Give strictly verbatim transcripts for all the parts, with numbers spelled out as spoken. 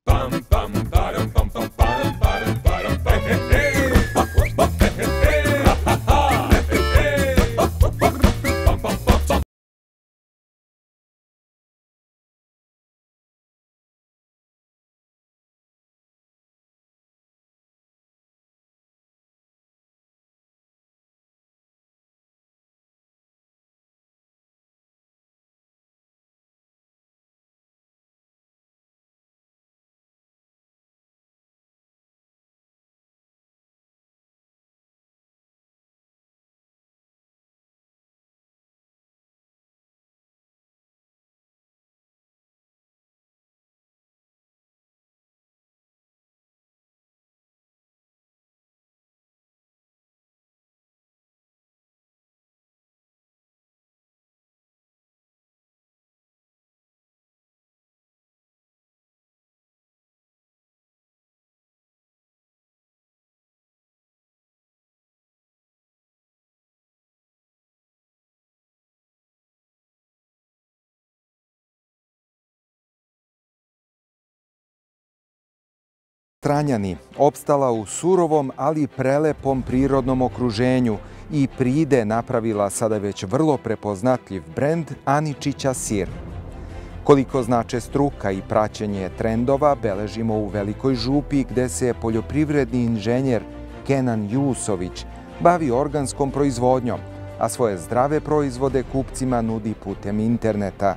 Stranjani opstala u surovom, ali prelepom prirodnom okruženju i pride napravila sada već vrlo prepoznatljiv brend Aničića sir. Koliko znače struka i praćenje trendova beležimo u Velikoj Župi, gde se poljoprivredni inženjer Kenan Jusović bavi organskom proizvodnjom, a svoje zdrave proizvode kupcima nudi putem interneta.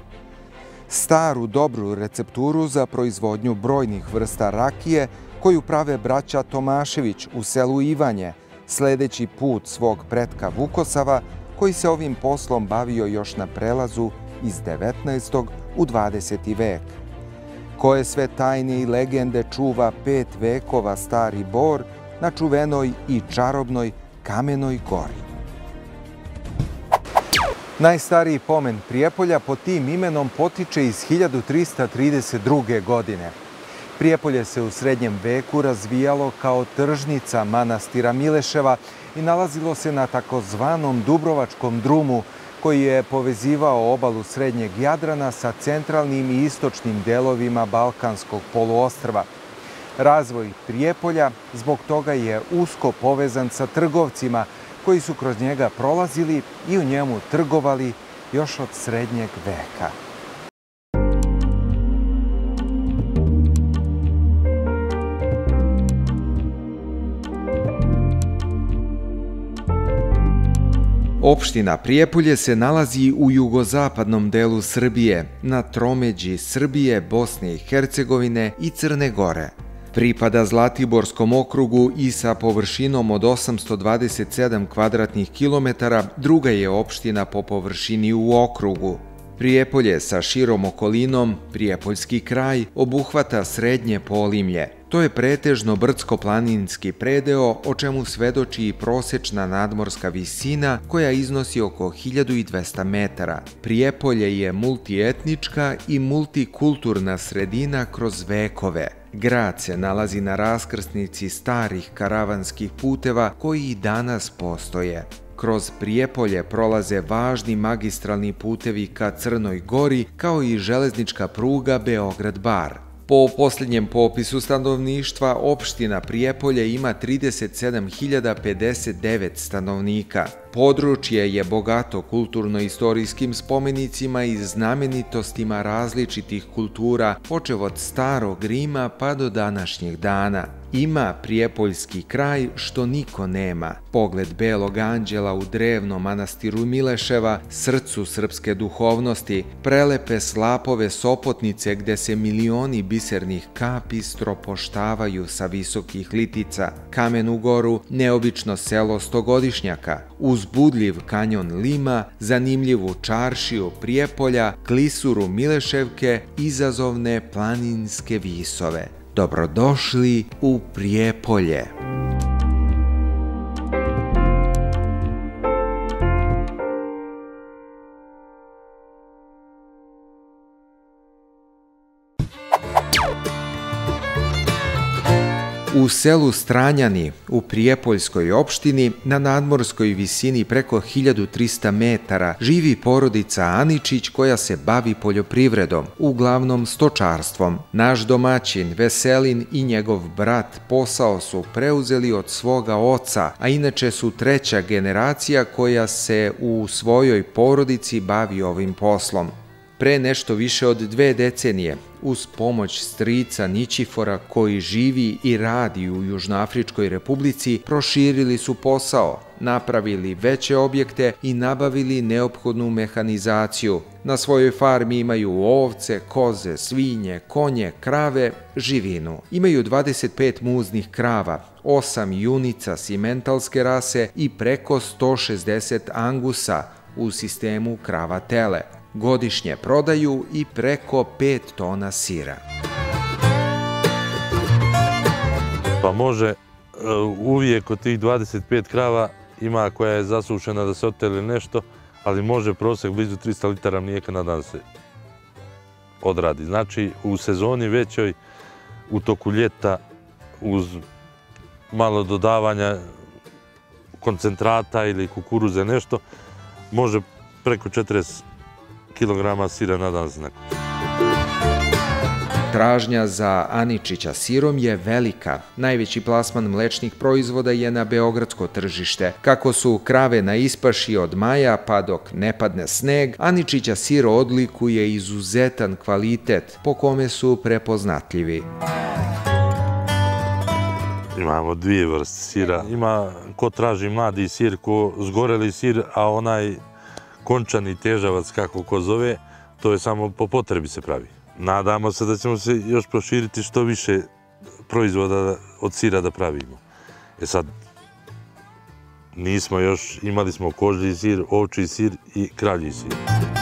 Staru dobru recepturu za proizvodnju brojnih vrsta rakije koju prave braća Tomašević u selu Ivanje, sledeći put svog pretka Vukosava, koji se ovim poslom bavio još na prelazu iz devetnaestog u dvadeseti vek. Koje sve tajne i legende čuva pet vekova stari bor na čuvenoj i čarobnoj Kamenoj gori. Najstariji pomen Prijepolja pod tim imenom potiče iz hiljadu trista trideset druge. godine. Prijepolje se u srednjem veku razvijalo kao tržnica manastira Mileševa i nalazilo se na takozvanom Dubrovačkom drumu, koji je povezivao obalu srednjeg Jadrana sa centralnim i istočnim delovima Balkanskog poluostrva. Razvoj Prijepolja zbog toga je usko povezan sa trgovcima koji su kroz njega prolazili i u njemu trgovali još od srednjeg veka. Opština Prijepolje se nalazi u jugozapadnom delu Srbije, na tromeđi Srbije, Bosne i Hercegovine i Crne Gore. Pripada Zlatiborskom okrugu i sa površinom od osamsto dvadeset sedam kvadratnih kilometara druga je opština po površini u okrugu. Prijepolje sa širom okolinom, Prijepoljski kraj, obuhvata srednje Polimlje. To je pretežno brdsko-planinski predeo, o čemu svedoči i prosečna nadmorska visina koja iznosi oko hiljadu dvesta metara. Prijepolje je multietnička i multikulturna sredina kroz vekove. Grad se nalazi na raskrsnici starih karavanskih puteva koji i danas postoje. Kroz Prijepolje prolaze važni magistralni putevi ka Crnoj Gori, kao i železnička pruga Beograd-Bar. Po posljednjem popisu stanovništva, opština Prijepolje ima trideset sedam hiljada pedeset devet stanovnika. Područje je bogato kulturno-istorijskim spomenicima i znamenitostima različitih kultura, počev od starog Rima pa do današnjeg dana. Ima Prijepoljski kraj što niko nema. Pogled belog anđela u drevnom manastiru Mileševa, srcu srpske duhovnosti, prelepe slapove Sopotnice gde se milioni bisernih kapi stropoštavaju sa visokih litica, Kamenu goru, neobično selo stogodišnjaka, uzbudljiv kanjon Lima, zanimljivu čaršiju Prijepolja, klisuru Mileševke, izazovne planinske visove. Dobrodošli u Prijepolje! U selu Stranjani, u Prijepoljskoj opštini, na nadmorskoj visini preko hiljadu trista metara, živi porodica Aničić koja se bavi poljoprivredom, uglavnom stočarstvom. Naš domaćin, Veselin i njegov brat posao su preuzeli od svoga oca, a inače su treća generacija koja se u svojoj porodici bavi ovim poslom. Pre nešto više od dve decenije, uz pomoć strica Nićifora koji živi i radi u Južnoafričkoj Republici, proširili su posao, napravili veće objekte i nabavili neophodnu mehanizaciju. Na svojoj farmi imaju ovce, koze, svinje, konje, krave, živinu. Imaju dvadeset pet muznih krava, osam junica simentalske rase i preko sto šezdeset angusa u sistemu krava tele. Godišnje prodaju i preko pet tona sira. Pa može, uvijek od tih dvadeset pet krava ima koja je zasušena da se oteli nešto, ali može prosjek blizu trista litara mlijeka na dan se odradi. Znači, u sezoni većoj, u toku ljeta, uz malo dodavanja koncentrata ili kukuruze nešto, može preko četrdeset kilograma sira na dan se nakupi. Tražnja za Aničića sirom je velika. Najveći plasman mlečnih proizvoda je na beogradsko tržište. Kako su krave na ispaši od maja pa dok ne padne sneg, Aničića sir odlikuje izuzetan kvalitet po kome su prepoznatljivi. Imamo dvije vrste sira. Ima ko traži mladi sir, ko zgoreli sir, a onaj končani težavac, kako ko zove, to je samo po potrebi se pravi. Nadamo se da ćemo se još proširiti što više proizvoda od sira da pravimo. E sad, nismo još, imali smo kožji sir, ovčji sir i kralji sir.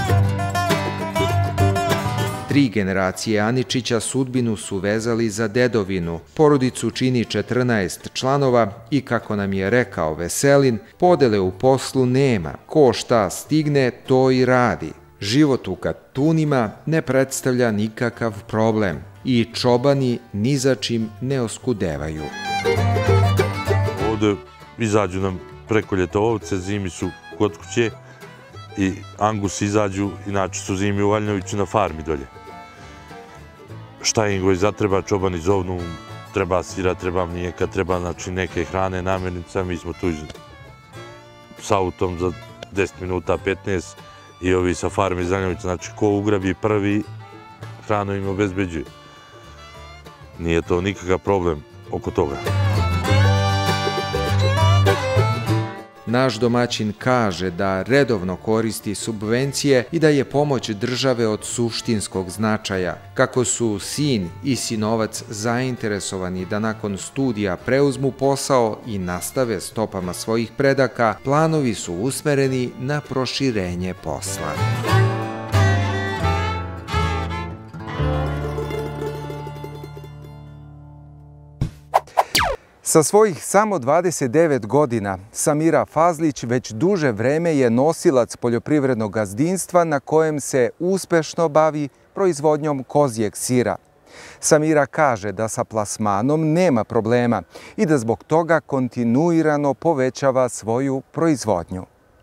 Tri generacije Aničića sudbinu su vezali za dedovinu. Porodicu čini četrnaest članova i, kako nam je rekao Veselin, podele u poslu nema. Ko šta stigne, to i radi. Život u Katunima ne predstavlja nikakav problem i čobani ni za čim ne oskudevaju. Ovdje izađu nam preko ljeta ovce, zimi su kod kuće i angusi izađu, inače su zimi u Valjnoviću na farmi dolje. Šta im goj zatreba, čobani zovnu, treba sira, treba mlijeka, treba znači, neke hrane, namirnica, mi smo tu s autom za deset minuta, petnaest i ovi sa farmi iz Valjnovića, znači ko ugrabi prvi, hranu im obezbeđuje. Nije to nikakav problem oko toga. Naš domaćin kaže da redovno koristi subvencije i da je pomoć države od suštinskog značaja. Kako su sin i sinovac zainteresovani da nakon studija preuzmu posao i nastave stopama svojih predaka, planovi su usmereni na proširenje posla. Sa svojih samo dvadeset devet godina, Samira Fazlić već duže vreme je nosilac poljoprivrednog gazdinstva na kojem se uspešno bavi proizvodnjom kozjeg sira. Samira kaže da sa plasmanom nema problema i da zbog toga kontinuirano povećava svoju proizvodnju.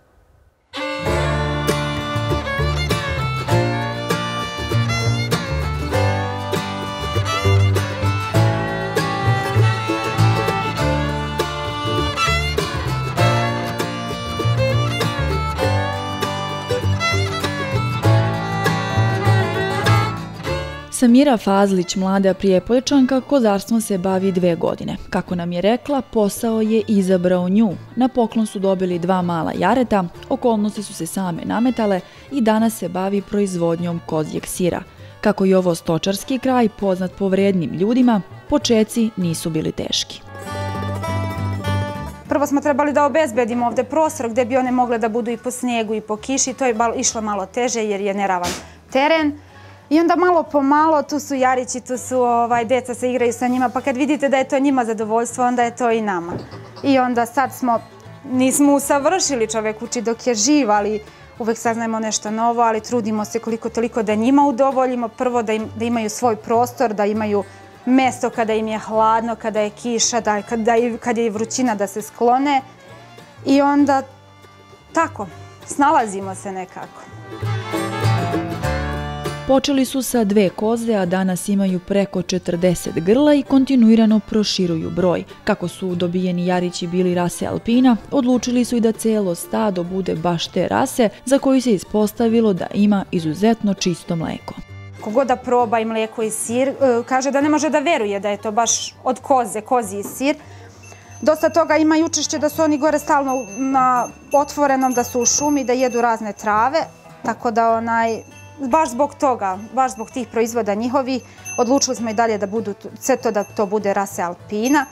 Samira Fazlić, mlada Prijepoljčanka, kozarstvom se bavi dve godine. Kako nam je rekla, posao je izabrao nju. Na poklon su dobili dva mala jareta, okolnosti su se same nametale i danas se bavi proizvodnjom kozjeg sira. Kako je ovo stočarski kraj poznat po vrednim ljudima, počeci nisu bili teški. Prvo smo trebali da obezbedimo ovde prostor gde bi one mogle da budu i po snijegu i po kiši. To je išlo malo teže jer je neravan teren. I onda malo po malo, tu su jarići, tu su deca se igraju sa njima, pa kad vidite da je to njima zadovoljstvo, onda je to i nama. I onda sad smo, nismo usavršili, čovek uči dok je živ, ali uvek saznajemo nešto novo, ali trudimo se koliko toliko da njima udovoljimo. Prvo da imaju svoj prostor, da imaju mesto kada im je hladno, kada je kiša, da, kada, kada je vrućina da se sklone. I onda tako, snalazimo se nekako. Počeli su sa dve koze, a danas imaju preko četrdeset grla i kontinuirano proširuju broj. Kako su dobijeni jarići bili rase Alpina, odlučili su i da celo stado bude baš te rase za koju se ispostavilo da ima izuzetno čisto mleko. Kogod da proba i mlijeko i sir, kaže da ne može da veruje da je to baš od koze, kozji sir. Dosta toga ima i učešće da su oni gore stalno na otvorenom, da su u šumi, da jedu razne trave, tako da onaj... Baš zbog toga, baš zbog tih proizvoda njihovih, odlučili smo i dalje da budu sve to da to bude rase Alpina.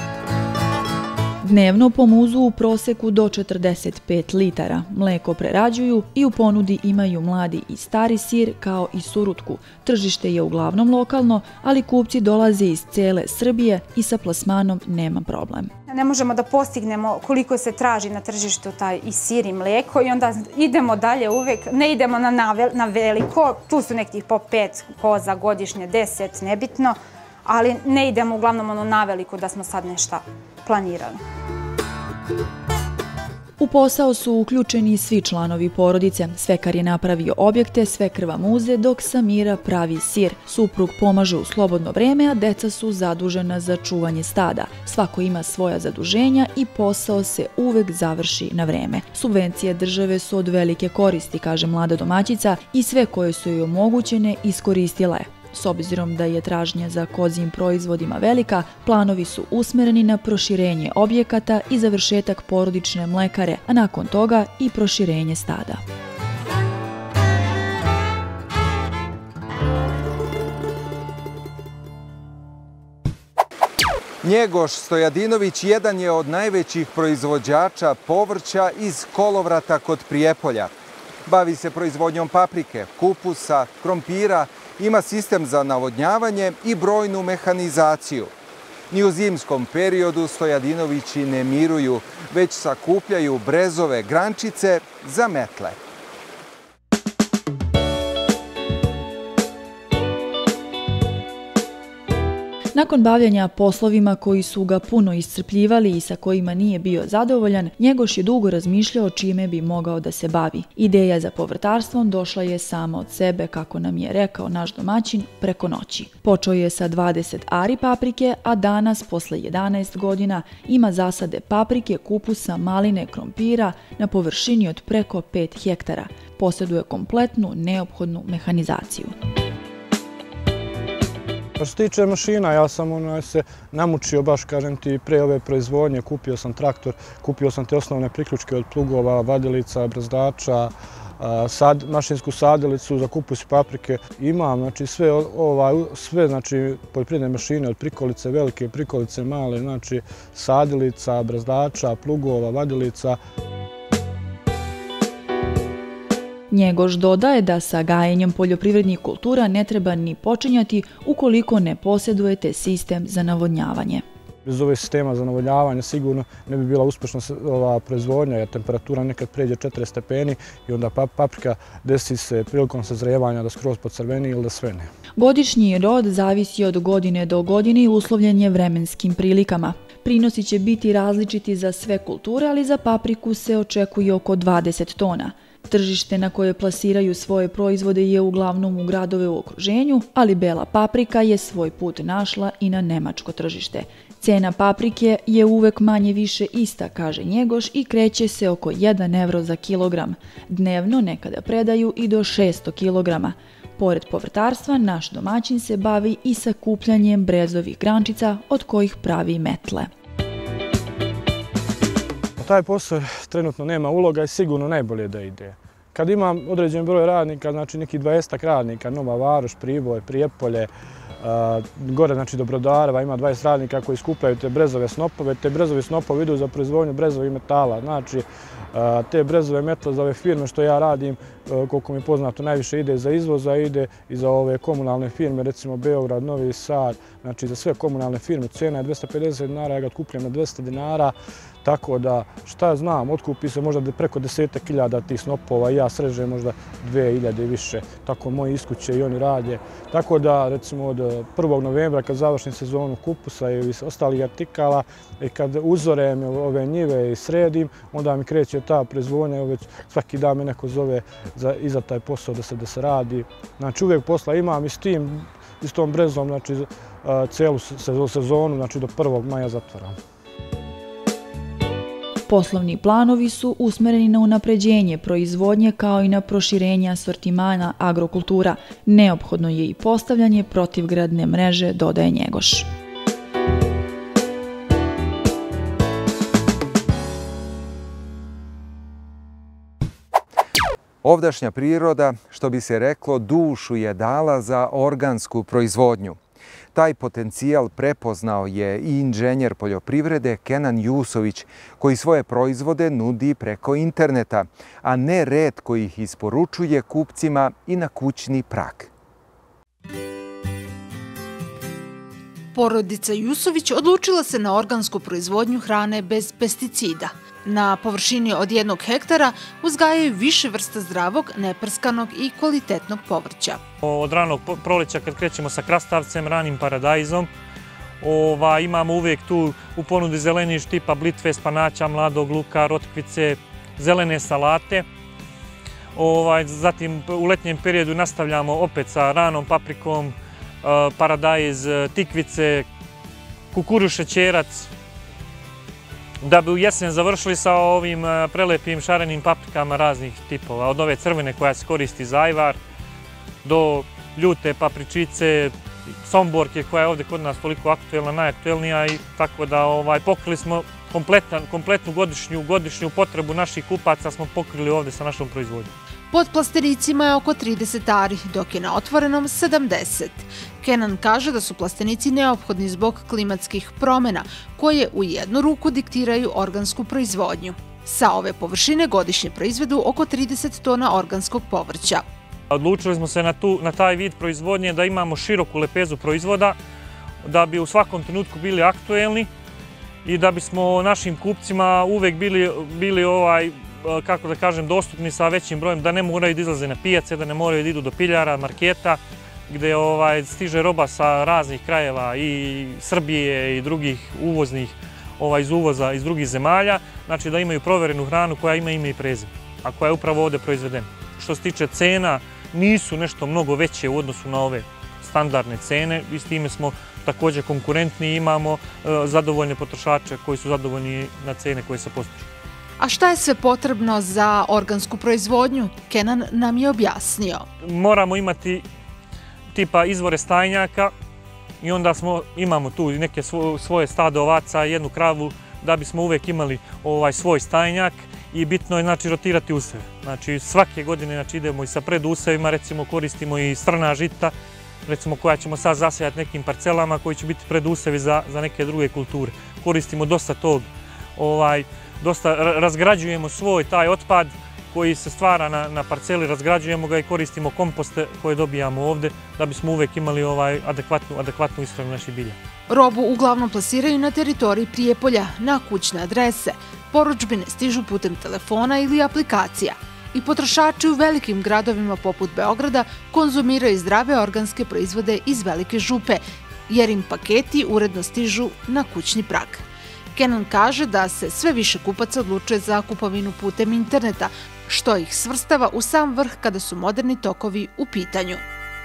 Dnevno pomuzu u proseku do četrdeset pet litara. Mleko prerađuju i u ponudi imaju mladi i stari sir kao i surutku. Tržište je uglavnom lokalno, ali kupci dolaze iz cele Srbije i sa plasmanom nema problem. Ne možemo da postignemo koliko se traži na tržištu taj i sir i mleko i onda idemo dalje uvek, ne idemo na, na veliko, tu su nekih po pet koza godišnje, deset, nebitno, ali ne idemo uglavnom ono na veliko da smo sad nešto planirali. U posao su uključeni svi članovi porodice. Svekar je napravio objekte, svekrva muze, dok Samira pravi sir. Suprug pomaže u slobodno vreme, a deca su zadužena za čuvanje stada. Svako ima svoja zaduženja i posao se uvek završi na vreme. Subvencije države su od velike koristi, kaže mlada domaćica, i sve koje su joj omogućene iskoristila je. S obzirom da je tražnja za kozjim proizvodima velika, planovi su usmereni na proširenje objekata i završetak porodične mlekare, a nakon toga i proširenje stada. Njegoš Stojadinović jedan je od najvećih proizvođača povrća iz Kolovrata kod Prijepolja. Bavi se proizvodnjom paprike, kupusa, krompira, ima sistem za navodnjavanje i brojnu mehanizaciju. Ni u zimskom periodu Stojadinovići ne miruju, već sakupljaju brezove grančice za metle. Nakon bavljanja poslovima koji su ga puno iscrpljivali i sa kojima nije bio zadovoljan, Njegoš je dugo razmišljao čime bi mogao da se bavi. Ideja za povrtarstvom došla je sama od sebe, kako nam je rekao naš domaćin, preko noći. Počeo je sa dvadeset ari paprike, a danas, posle jedanaest godina, ima zasade paprike, kupusa, maline, krompira na površini od preko pet hektara. Posjeduje kompletnu, neophodnu mehanizaciju. Što se tiče mašina, ja sam se namučio, baš kažem ti, pre ove proizvodnje, kupio sam traktor, kupio sam te osnovne priključke od plugova, vadilica, brazdača, mašinsku sadilicu za kupus i paprike. Imam znači sve sve znači poljoprivredne mašine od prikolice, velike prikolice, male, znači sadilica, brazdača, plugova, vadilica. Njegoš dodaje da sa gajenjem poljoprivrednih kultura ne treba ni počinjati ukoliko ne posjedujete sistem za navodnjavanje. Bez ove sistema za navodnjavanje sigurno ne bi bila uspešna ova proizvodnja, jer temperatura nekad pređe četrdeset stepeni i onda paprika desi se prilikom sazrevanja da skroz pocrveni ili da svene. Godišnji rod zavisi od godine do godine i uslovljen je vremenskim prilikama. Prinosi će biti različiti za sve kulture, ali za papriku se očekuje oko dvadeset tona. Tržište na koje plasiraju svoje proizvode je uglavnom u gradove u okruženju, ali bela paprika je svoj put našla i na nemačko tržište. Cena paprike je uvek manje više ista, kaže Njegoš, i kreće se oko jedan evro za kilogram. Dnevno nekada predaju i do šesto kilograma. Pored povrtarstva, naš domaćin se bavi i sakupljanjem brezovih grančica od kojih pravi metle. Taj posao trenutno nema uloga i sigurno najbolje da ide. Kad imam određen broj radnika, znači neki dvadeset radnika, Nova Varoš, Priboj, Prijepolje, gore znači do Brodareva ima dvadeset radnika koji skupljaju te brezove snopove. Te brezove snopove idu za proizvodnju brezovih metala. Znači te brezove metle za ove firme što ja radim koliko mi je poznato, najviše ide za izvoz, a ide i za ove komunalne firme, recimo Beograd, Novi Sad, znači za sve komunalne firme. Cena je dvesta pedeset dinara, ja ga otkupljujem na dvesta dinara, tako da šta znam, otkupi se možda preko desetak hiljada tih snopova i ja srežem možda dve hiljade i više. Tako moji iskuće i oni rade. Tako da recimo od prvog novembra kad završim sezonu kupusa i ostalih artikala i kad uzorem ove njive i sredim, onda mi kreće ta proizvodnja, već svaki dan me neko zove za, i za taj posao da se, da se radi. Znači uvijek posla imam i s tim, i s tom brezom, znači cijelu sezonu, znači do prvog maja zatvaram. Poslovni planovi su usmereni na unapređenje proizvodnje kao i na proširenje asortimana agrokultura. Neophodno je i postavljanje protivgradne mreže, dodaje Njegoš. Ovdašnja priroda, što bi se reklo, dušu je dala za organsku proizvodnju. Taj potencijal prepoznao je i inženjer poljoprivrede Kenan Jusović, koji svoje proizvode nudi preko interneta, a ne retko ih isporučuje kupcima i na kućni prag. Porodica Jusović odlučila se na organsku proizvodnju hrane bez pesticida. Na površini od jednog hektara uzgajaju više vrsta zdravog, neprskanog i kvalitetnog povrća. Od ranog proleća kad krećemo sa krastavcem, ranim paradajzom, ova, imamo uvijek tu u ponudi zeleniš tipa blitve, spanaća, mladog luka, rotkvice, zelene salate. Ovaj, zatim u letnjem periodu nastavljamo opet sa ranom paprikom, paradajz, tikvice, kukuruz, šećerac, da bi u jesen završili sa ovim prelepim šarenim paprikama raznih tipova. Od ove crvene koja se koristi za ajvar, do ljute papričice, somborke koja je ovdje kod nas toliko aktuelna, najaktuelnija, i tako da ovaj, pokrili smo kompletnu godišnju, godišnju potrebu naših kupaca smo pokrili ovdje sa našom proizvodnjom. Pod plastenicima je oko trideset ari, dok je na otvorenom sedamdeset. Kenan kaže da su plastenici neophodni zbog klimatskih promjena, koje u jednu ruku diktiraju organsku proizvodnju. Sa ove površine godišnje proizvedu oko trideset tona organskog povrća. Odlučili smo se na, tu, na taj vid proizvodnje da imamo široku lepezu proizvoda, da bi u svakom trenutku bili aktuelni i da bismo našim kupcima uvek bili, bili ovaj, kako da kažem, dostupni sa većim brojem, da ne moraju da izlaze na pijace, da ne moraju da idu do piljara, marketa, gde ovaj, stiže roba sa raznih krajeva i Srbije i drugih uvoznih, ovaj, iz uvoza iz drugih zemalja, znači da imaju proverenu hranu koja ima ime i prezime, a koja je upravo ovdje proizvedena. Što se tiče cena, nisu nešto mnogo veće u odnosu na ove standardne cene i s time smo također konkurentni i imamo zadovoljne potrošače koji su zadovoljni na cene koje se postižu. A šta je sve potrebno za organsku proizvodnju? Kenan nam je objasnio. Moramo imati tipa izvore stajnjaka i onda smo, imamo tu neke svoje stado ovaca, jednu kravu, da bismo uvijek imali ovaj svoj stajnjak i bitno je znači rotirati useve. Znači svake godine znači, idemo i sa predusevima, recimo koristimo i strna žita, recimo koja ćemo sad zasejati nekim parcelama koji će biti predusevi za, za neke druge kulture. Koristimo dosta tog, ovaj, dosta razgrađujemo svoj taj otpad koji se stvara na, na parceli, razgrađujemo ga i koristimo komposte koje dobijamo ovdje da bismo uvijek imali ovaj adekvatnu, adekvatnu ishranu naših bilja. Robu uglavnom plasiraju na teritoriji Prijepolja, na kućne adrese. Poručbine stižu putem telefona ili aplikacija. I potrošači u velikim gradovima poput Beograda konzumiraju zdrave organske proizvode iz Velike Župe, jer im paketi uredno stižu na kućni prag. Kenan kaže da se sve više kupaca odlučuje za kupovinu putem interneta, što ih svrstava u sam vrh kada su moderni tokovi u pitanju.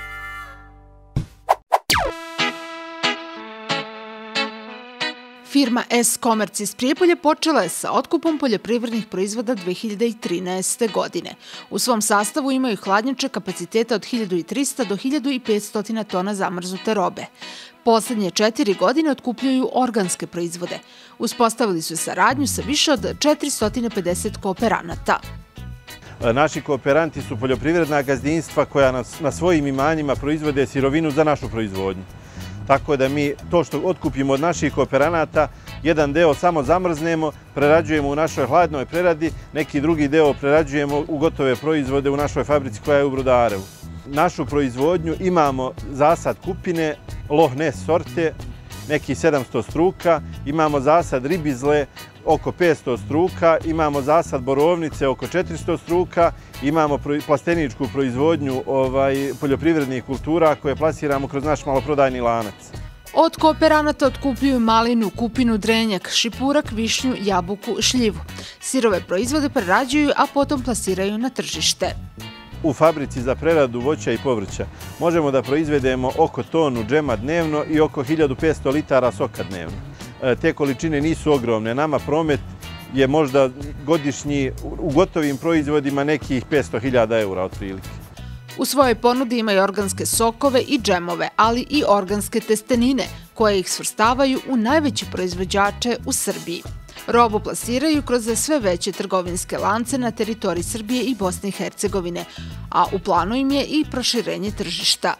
Firma S-Commerce iz Prijepolja počela je sa otkupom poljoprivrednih proizvoda dve hiljade trinaeste. godine. U svom sastavu imaju hladnjače kapaciteta od hiljadu trista do hiljadu petsto tona zamrznute robe. Poslednje četiri godine otkupljuju organske proizvode. Uspostavili su saradnju sa više od četiristo pedeset kooperanata. Naši kooperanti su poljoprivredna gazdinstva koja na svojim imanjima proizvode sirovinu za našu proizvodnju. Tako da mi to što otkupimo od naših kooperanata jedan deo samo zamrznemo, prerađujemo u našoj hladnoj preradi, neki drugi deo prerađujemo u gotove proizvode u našoj fabrici koja je u Brodarevu. Našu proizvodnju imamo zasad kupine, Loch Ness sorte, neki sedamsto struka, imamo zasad ribizle oko petsto struka, imamo zasad borovnice oko četiristo struka, imamo plasteničku proizvodnju ovaj, poljoprivrednih kultura koje plasiramo kroz naš maloprodajni lanac. Od kooperanata otkupljuju malinu, kupinu, drenjak, šipurak, višnju, jabuku, šljivu. Sirove proizvode prerađuju, a potom plasiraju na tržište. U fabrici za preradu voća i povrća možemo da proizvedemo oko tonu džema dnevno i oko hiljadu petsto litara soka dnevno. Te količine nisu ogromne. Nama promet je možda godišnji u gotovim proizvodima nekih petsto hiljada eura otprilike. U svojoj ponudi imaju organske sokove i džemove, ali i organske testenine, koje ih svrstavaju u najveće proizvođače u Srbiji. Robu plasiraju kroz sve veće trgovinske lance na teritoriji Srbije i Bosne i Hercegovine, a u planu im je i proširenje tržišta.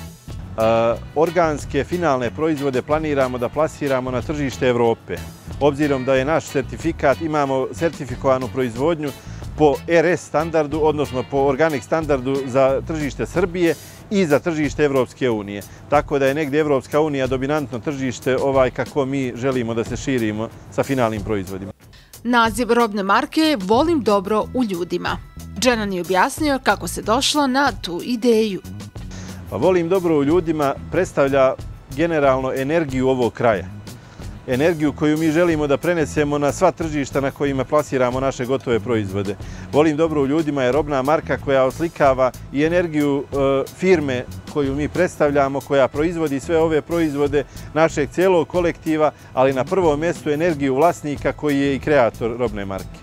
Organske finalne proizvode planiramo da plasiramo na tržište Evrope. Obzirom da je naš sertifikat, imamo sertifikovanu proizvodnju po R S standardu, odnosno po organic standardu za tržište Srbije i za tržište Evropske unije. Tako da je negdje Evropska unija dominantno tržište ovaj kako mi želimo da se širimo sa finalnim proizvodima. Naziv robne marke je Volim dobro u ljudima. Dženan je objasnio kako se došlo na tu ideju. Pa Volim dobro u ljudima predstavlja generalno energiju ovog kraja. Energiju koju mi želimo da prenesemo na sva tržišta na kojima plasiramo naše gotove proizvode. Volim dobro u ljudima je robna marka koja oslikava i energiju e, firme koju mi predstavljamo, koja proizvodi sve ove proizvode našeg cijelog kolektiva, ali na prvom mjestu energiju vlasnika koji je i kreator robne marke.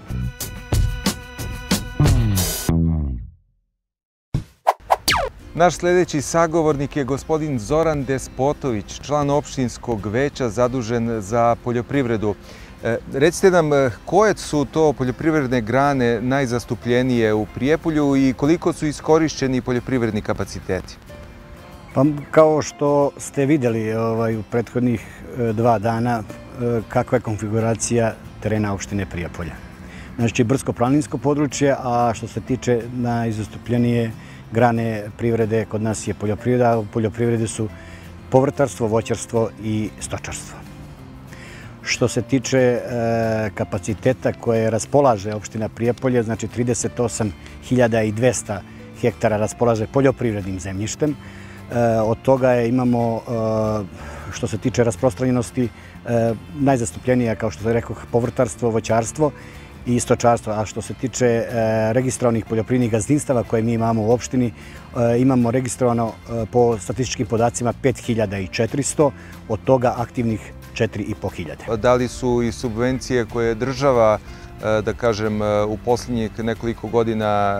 Naš sljedeći sagovornik je gospodin Zoran Despotović, član opštinskog veća zadužen za poljoprivredu. Recite nam, koje su to poljoprivredne grane najzastupljenije u Prijepolju i koliko su iskorišćeni poljoprivredni kapaciteti? Pa, kao što ste vidjeli ovaj, u prethodnih dva dana, kakva je konfiguracija terena opštine Prijepolja. Znači, brdsko-planinsko područje, a što se tiče najzastupljenije grane privrede, kod nas je poljoprivreda. U poljoprivredi su povrtarstvo, voćarstvo i stočarstvo. Što se tiče e, kapaciteta koje raspolaže opština Prijepolje, znači trideset osam hiljada dvesta hektara raspolaže poljoprivrednim zemljištem. E, od toga je, imamo, e, što se tiče rasprostranjenosti, e, najzastupljenija, kao što sam rekao, povrtarstvo, voćarstvo i stočarstvo. A što se tiče e, registrovanih poljoprivrednih gazdinstava koje mi imamo u opštini, e, imamo registrovano e, po statističkim podacima pet hiljada četiristo, od toga aktivnih četiri i po hiljade. Da li su i subvencije koje država, da kažem, u posljednjih nekoliko godina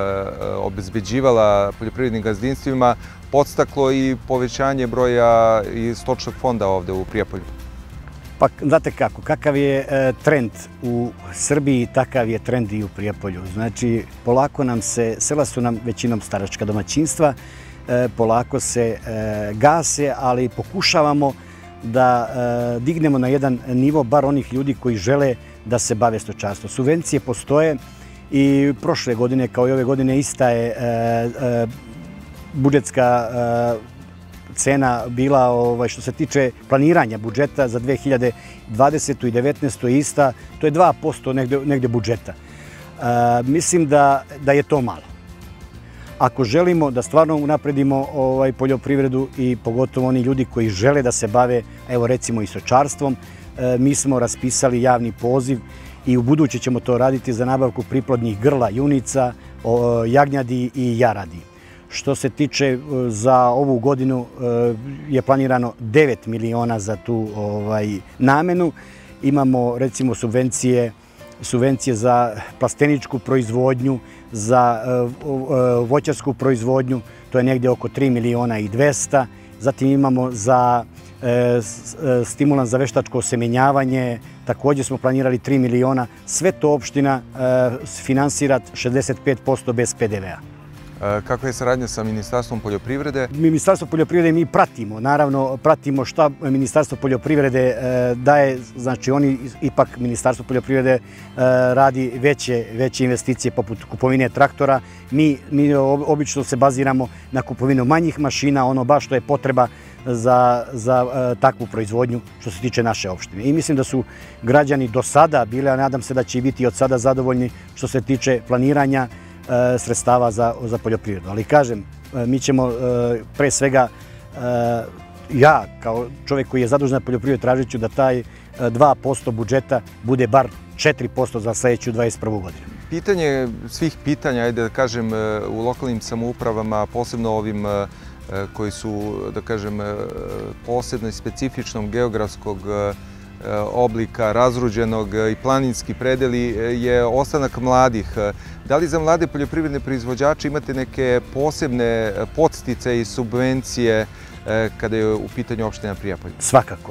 obezbeđivala poljoprivrednim gazdinstvima podstaklo i povećanje broja i stočnog fonda ovdje u Prijepolju? Pa, znate kako, kakav je trend u Srbiji, takav je trend i u Prijepolju. Znači, polako nam se, sela su nam većinom staračka domaćinstva, polako se gase, ali pokušavamo da e, dignemo na jedan nivo bar onih ljudi koji žele da se bave stočarstvom. Subvencije postoje i prošle godine, kao i ove godine, ista je e, e, budžetska e, cena bila, ovaj, što se tiče planiranja budžeta za dve hiljade dvadesetu i devetnaestu je ista, to je dva posto negde, negde budžeta. E, mislim da, da je to malo. Ako želimo da stvarno unapredimo ovaj, poljoprivredu i pogotovo oni ljudi koji žele da se bave, evo recimo i stočarstvom, e, mi smo raspisali javni poziv i u buduće ćemo to raditi za nabavku priplodnih grla, junica, o, jagnjadi i jaradi. Što se tiče za ovu godinu e, je planirano devet miliona za tu ovaj, namenu. Imamo recimo subvencije subvencije za plasteničku proizvodnju, za voćarsku proizvodnju, to je negdje oko tri miliona i dvesta. Zatim imamo za stimulans za veštačko osemenjavanje, također smo planirali tri miliona. Sve to opština finansira šezdeset pet posto bez P D V-a. Kakva je saradnja sa Ministarstvom poljoprivrede? Ministarstvo poljoprivrede mi pratimo, naravno pratimo šta Ministarstvo poljoprivrede daje, znači oni ipak Ministarstvo poljoprivrede radi veće, veće investicije poput kupovine traktora. Mi, mi obično se baziramo na kupovinu manjih mašina, ono baš što je potreba za, za takvu proizvodnju što se tiče naše opštine. I mislim da su građani do sada bili, a nadam se da će biti od sada zadovoljni što se tiče planiranja sredstava za, za poljoprivredu. Ali kažem, mi ćemo pre svega, ja kao čovjek koji je zadužen za poljoprivredu tražit ću da taj dva posto budžeta bude bar četiri posto za sljedeću dvadeset prvu godinu. Pitanje svih pitanja, ajde da kažem, u lokalnim samoupravama, posebno ovim koji su, da kažem, posebno i specifičnom geografskog oblika, razruđenog i planinski predeli, je ostanak mladih. Da li za mlade poljoprivredne proizvođače imate neke posebne podstice i subvencije kada je u pitanju opština Prijepolje? Svakako.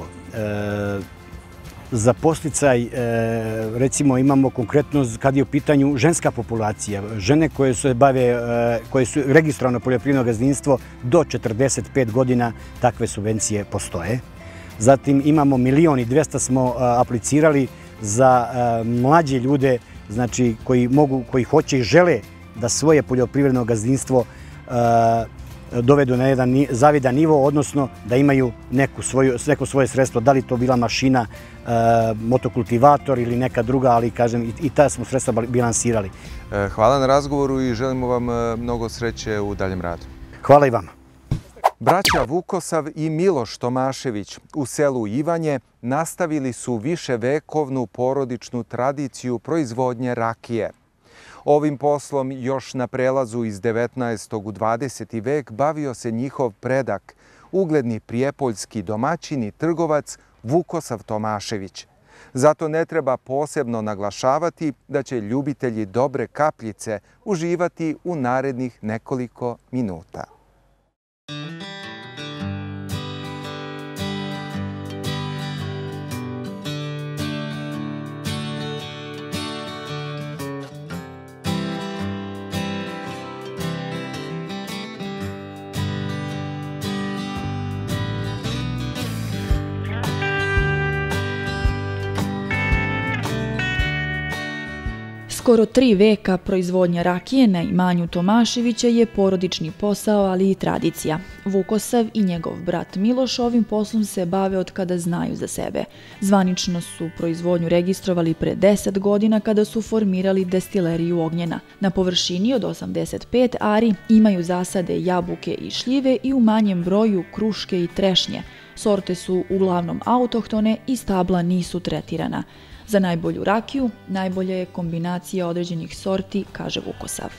Za podsticaj, recimo, imamo konkretno kad je u pitanju ženska populacija. Žene koje se bave, koje su registrovano poljoprivredno gazdinstvo do četrdeset pet godina, takve subvencije postoje. Zatim imamo milion i dvesta smo aplicirali za mlađe ljude, znači koji mogu, koji hoće i žele da svoje poljoprivredno gazdinstvo dovedu na jedan zavidan nivo, odnosno da imaju neku svoju, neko svoje sredstvo, da li to bila mašina, motokultivator ili neka druga, ali kažem i ta smo sredstva bilansirali. Hvala na razgovoru i želimo vam mnogo sreće u daljem radu. Hvala i vama. Braća Vukosav i Miloš Tomašević u selu Ivanje nastavili su viševekovnu porodičnu tradiciju proizvodnje rakije. Ovim poslom još na prelazu iz devetnaestog u dvadeseti vek bavio se njihov predak, ugledni prijepoljski domaćin i trgovac Vukosav Tomašević. Zato ne treba posebno naglašavati da će ljubitelji dobre kapljice uživati u narednih nekoliko minuta. Skoro tri veka proizvodnja rakije na imanju Tomaševića je porodični posao, ali i tradicija. Vukosav i njegov brat Miloš ovim poslom se bave od kada znaju za sebe. Zvanično su proizvodnju registrovali pre deset godina kada su formirali destileriju Ognjena. Na površini od osamdeset pet ari imaju zasade jabuke i šljive i u manjem broju kruške i trešnje. Sorte su uglavnom autohtone i stabla nisu tretirana. Za najbolju rakiju najbolja je kombinacija određenih sorti, kaže Vukosav.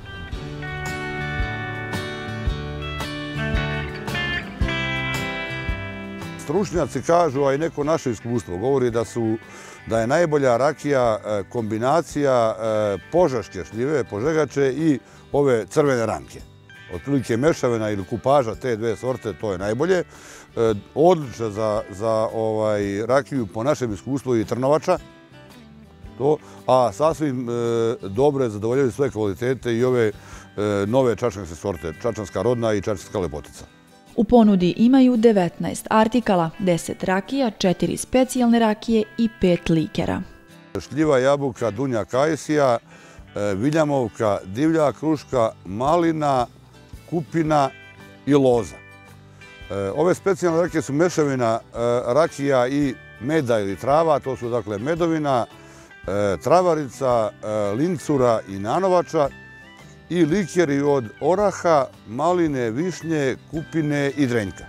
Stručnjaci kažu, a i neko naše iskustvo govori da su da je najbolja rakija kombinacija požaške šljive, požegače i ove crvene ranke. Otprilike mešavina ili kupaža te dve sorte, to je najbolje. Odlična za, za ovaj, rakiju po našem iskustvu i trnovača, to, a sasvim e, dobre zadovoljaju sve kvalitete i ove e, nove čačanske sorte, čačanska rodna i čačanska lepotica. U ponudi imaju devetnaest artikala, deset rakija, četiri specijalne rakije i pet likera. Šljiva, jabuka, dunja, kajsija, e, viljamovka, divlja kruška, malina, kupina i loza. Ove specijalne rakije su mešavina rakija i meda ili trava, to su dakle medovina, travarica, lincura i nanovača i likeri od oraha, maline, višnje, kupine i drenjka.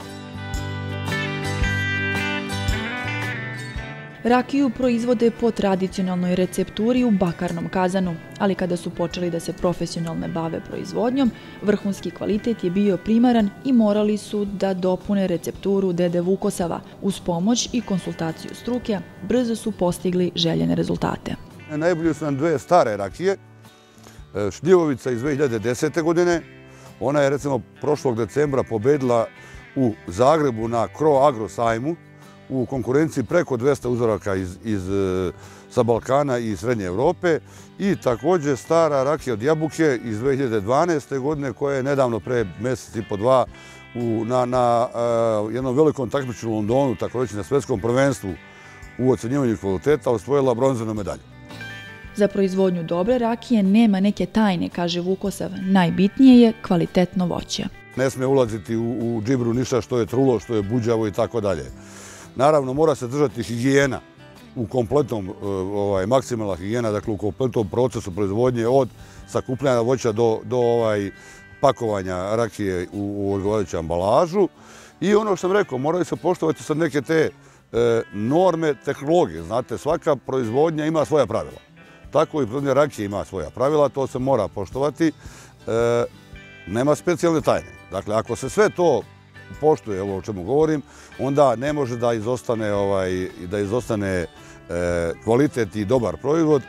Rakiju proizvode po tradicionalnoj recepturi u bakarnom kazanu, ali kada su počeli da se profesionalno bave proizvodnjom, vrhunski kvalitet je bio primaran i morali su da dopune recepturu dede Vukosava. Uz pomoć i konsultaciju struke, brzo su postigli željene rezultate. Najbolje su nam dve stare rakije. Šljivovica iz dve hiljade desete. godine. Ona je recimo prošlog decembra pobedila u Zagrebu na Cro Agro sajmu u konkurenciji preko dvesta uzoraka sa Balkana i Srednje Evrope i također stara rakija od jabuke iz dve hiljade dvanaeste. godine koja je nedavno pre mjesec i po dva na jednom velikom takmičenju u Londonu, tako reći na svjetskom prvenstvu u ocenjivanju kvaliteta, osvojila bronzanu medalju. Za proizvodnju dobre rakije nema neke tajne, kaže Vukosav. Najbitnije je kvalitetno voće. Ne sme ulaziti u džibru ništa što je trulo, što je buđavo i tako dalje. Naravno, mora se držati higijena u kompletnom, maksimalna higijena, dakle u kompletnom procesu proizvodnje od sakupljanja voća do pakovanja rakije u odgovarajuću ambalažu. I ono što sam rekao, moraju se poštovati sad neke te norme tehnologije. Znate, svaka proizvodnja ima svoja pravila. Tako i proizvodnja rakije ima svoja pravila, to se mora poštovati. Nema specijalne tajne. Dakle, ako se sve to poštuje, ovo o čemu govorim, onda ne može da izostane kvalitet i dobar proizvod.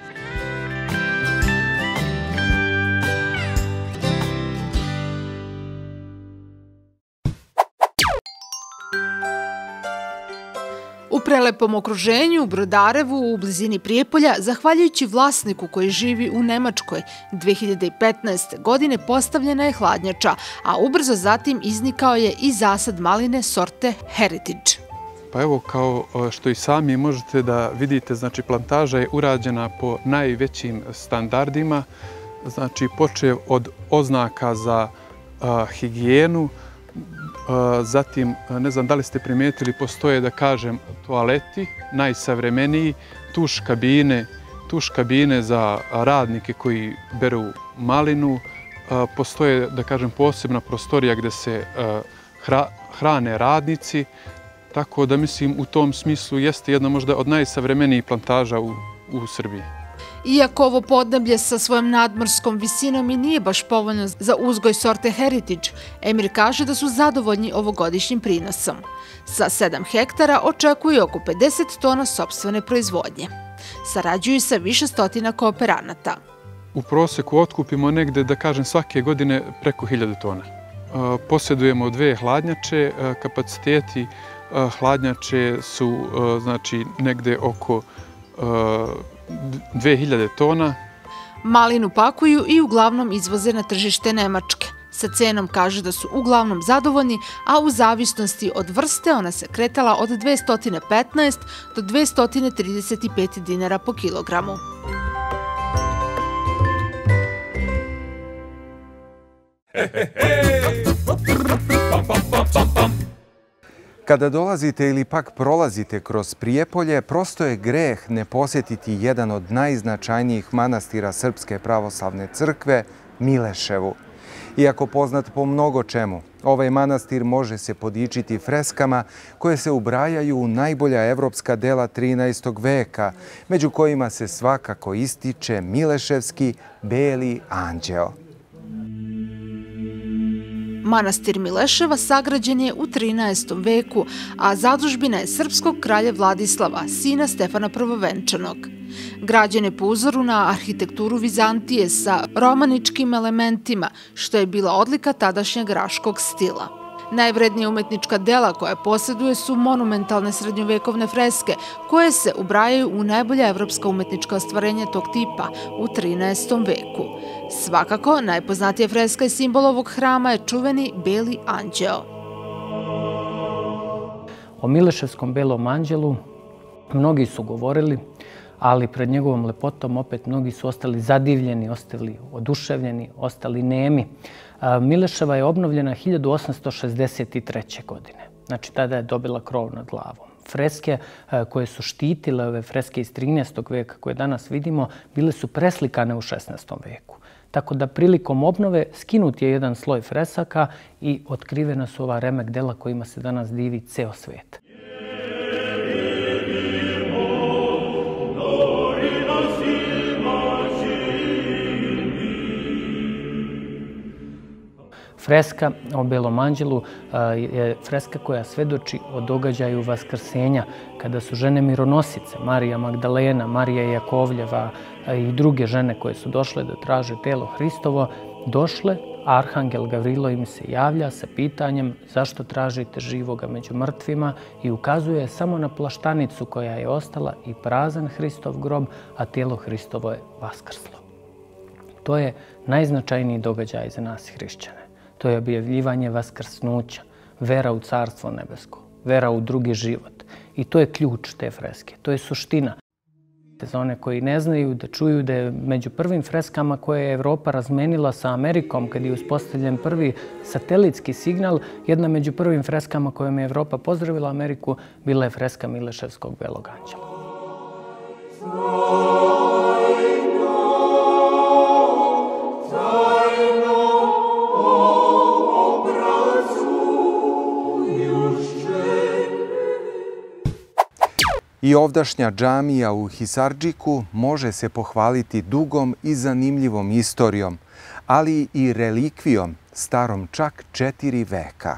U prelepom okruženju, u Brodarevu, u blizini Prijepolja, zahvaljujući vlasniku koji živi u Nemačkoj, dve hiljade petnaeste. godine postavljena je hladnjača, a ubrzo zatim iznikao je i zasad maline sorte Heritage. Pa evo, kao što i sami možete da vidite, znači plantaža je urađena po najvećim standardima, znači počev od oznaka za higijenu, zatim, ne znam da li ste primijetili, postoje, da kažem, toaleti, najsavremeniji, tuš kabine, tuš kabine za radnike koji beru malinu, postoje, da kažem, posebna prostorija gde se hrane radnici, tako da mislim u tom smislu jeste jedna možda od najsavremenijih plantaža u Srbiji. Iako ovo podneblje sa svojom nadmorskom visinom i nije baš povoljno za uzgoj sorte Heritage, Emir kaže da su zadovoljni ovogodišnjim prinosom. Sa sedam hektara očekuju oko pedeset tona sopstvene proizvodnje. Sarađuju sa više stotina kooperanata. U proseku otkupimo negde, da kažem, svake godine preko hiljadu tona. Posjedujemo dve hladnjače, kapaciteti hladnjače su znači negde oko dve hiljade tona. Malinu pakuju i uglavnom izvoze na tržište Nemačke. Sa cenom kaže da su uglavnom zadovoljni, a u zavisnosti od vrste ona se kretala od dvesta petnaest do dvesta trideset pet dinara po kilogramu. Kada dolazite ili pak prolazite kroz Prijepolje, prosto je greh ne posjetiti jedan od najznačajnijih manastira Srpske pravoslavne crkve, Mileševu. Iako poznat po mnogo čemu, ovaj manastir može se podičiti freskama koje se ubrajaju u najbolja evropska dela trinaestog veka, među kojima se svakako ističe Mileševski Beli anđeo. Manastir Mileševa sagrađen je u trinaestom veku, a zadužbina je srpskog kralja Vladislava, sina Stefana Prvovenčanog. Građen je po uzoru na arhitekturu Vizantije sa romaničkim elementima, što je bila odlika tadašnjeg raškog stila. Najvrednija umetnička dela koja posjeduje su monumentalne srednjovekovne freske, koje se ubrajaju u najbolja evropska umetnička ostvarenja tog tipa u trinaestom veku. Svakako, najpoznatija freska i simbol ovog hrama je čuveni Beli anđeo. O Mileševskom Belom anđelu mnogi su govorili, ali pred njegovom lepotom opet mnogi su ostali zadivljeni, ostali oduševljeni, ostali nemi. Mileševa je obnovljena hiljadu osamsto šezdeset treće. godine. Znači, tada je dobila krov nad glavom. Freske koje su štitile, ove freske iz trinaestog veka koje danas vidimo, bile su preslikane u šesnaestom veku. Tako da prilikom obnove skinut je jedan sloj fresaka i otkrivena su ova remek dela kojima se danas divi ceo svet. Freska o Belom anđelu je freska koja svedoči o događaju Vaskrsenja, kada su žene mironosice, Marija Magdalena, Marija Jakovljeva i druge žene koje su došle da traže telo Hristovo, došle Arhangel Gavrilo im se javlja sa pitanjem zašto tražite živoga među mrtvima i ukazuje samo na plaštanicu koja je ostala i prazan Hristov grob, a tijelo Hristovo je vaskrslo. To je najznačajniji događaj za nas hrišćane. To je objavljivanje vaskrsnuća, vera u Carstvo nebesko, vera u drugi život. I to je ključ te freske, to je suština. Za one koji ne znaju, da čuju da je među prvim freskama koje je Evropa razmenila sa Amerikom, kad je uspostavljen prvi satelitski signal, jedna među prvim freskama kojom je Evropa pozdravila Ameriku bila je freska Mileševskog Belog anđela. I ovdašnja džamija u Hisardžiku može se pohvaliti dugom i zanimljivom istorijom, ali i relikvijom starom čak četiri veka.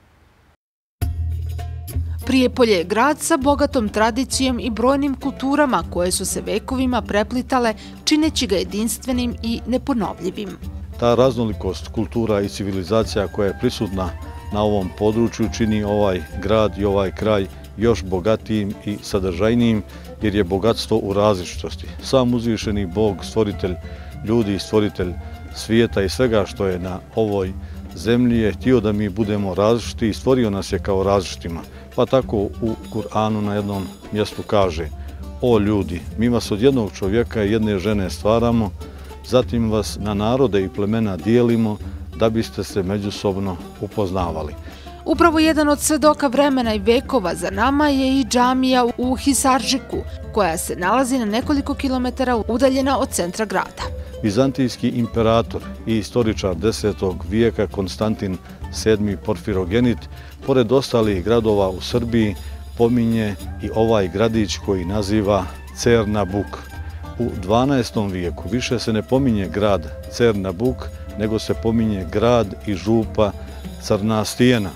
Prijepolje je grad sa bogatom tradicijom i brojnim kulturama koje su se vekovima preplitale, čineći ga jedinstvenim i neponovljivim. Ta raznolikost kultura i civilizacija koja je prisutna na ovom području čini ovaj grad i ovaj kraj još bogatijim i sadržajnijim, jer je bogatstvo u različitosti. Sam uzvišeni Bog, stvoritelj ljudi i stvoritelj svijeta i svega što je na ovoj zemlji je htio da mi budemo različiti i stvorio nas je kao različitima. Pa tako u Kur'anu na jednom mjestu kaže: o ljudi, mi vas od jednog čovjeka i jedne žene stvaramo, zatim vas na narode i plemena dijelimo da biste se međusobno upoznavali. Upravo jedan od svedoka vremena i vekova za nama je i džamija u Hisardžiku, koja se nalazi na nekoliko kilometara udaljena od centra grada. Vizantijski imperator i istoričar desetog vijeka Konstantin sedmi Porfirogenit, pored ostalih gradova u Srbiji, pominje i ovaj gradić koji naziva Cernabuk. U dvanaestom vijeku više se ne pominje grad Cernabuk, nego se pominje grad i župa Crna stijena.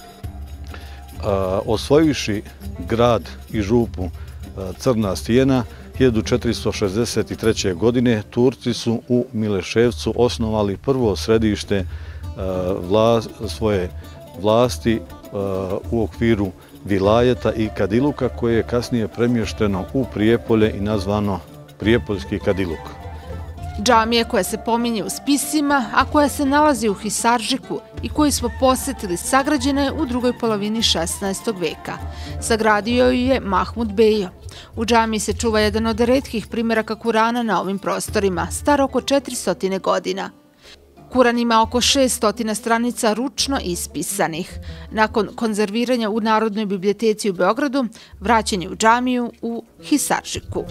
Osvojivši grad i župu Crna stijena, hiljadu četiristo šezdeset treće. godine Turci su u Mileševcu osnovali prvo središte svoje vlasti u okviru vilajeta i kadiluka, koje je kasnije premješteno u Prijepolje i nazvano Prijepoljski kadiluk. Džamije koja se pominje u spisima, a koja se nalazi u Hisardžiku i koju smo posjetili, sagrađena je u drugoj polovini šesnaestog veka. Sagradio ju je Mahmud Bejo. U džamiji se čuva jedan od retkih primjeraka Kurana na ovim prostorima, star oko četiristo godina. Kuran ima oko šesto stranica ručno ispisanih. Nakon konzerviranja u Narodnoj biblioteci u Beogradu, vraćen je u džamiju u Hisardžiku.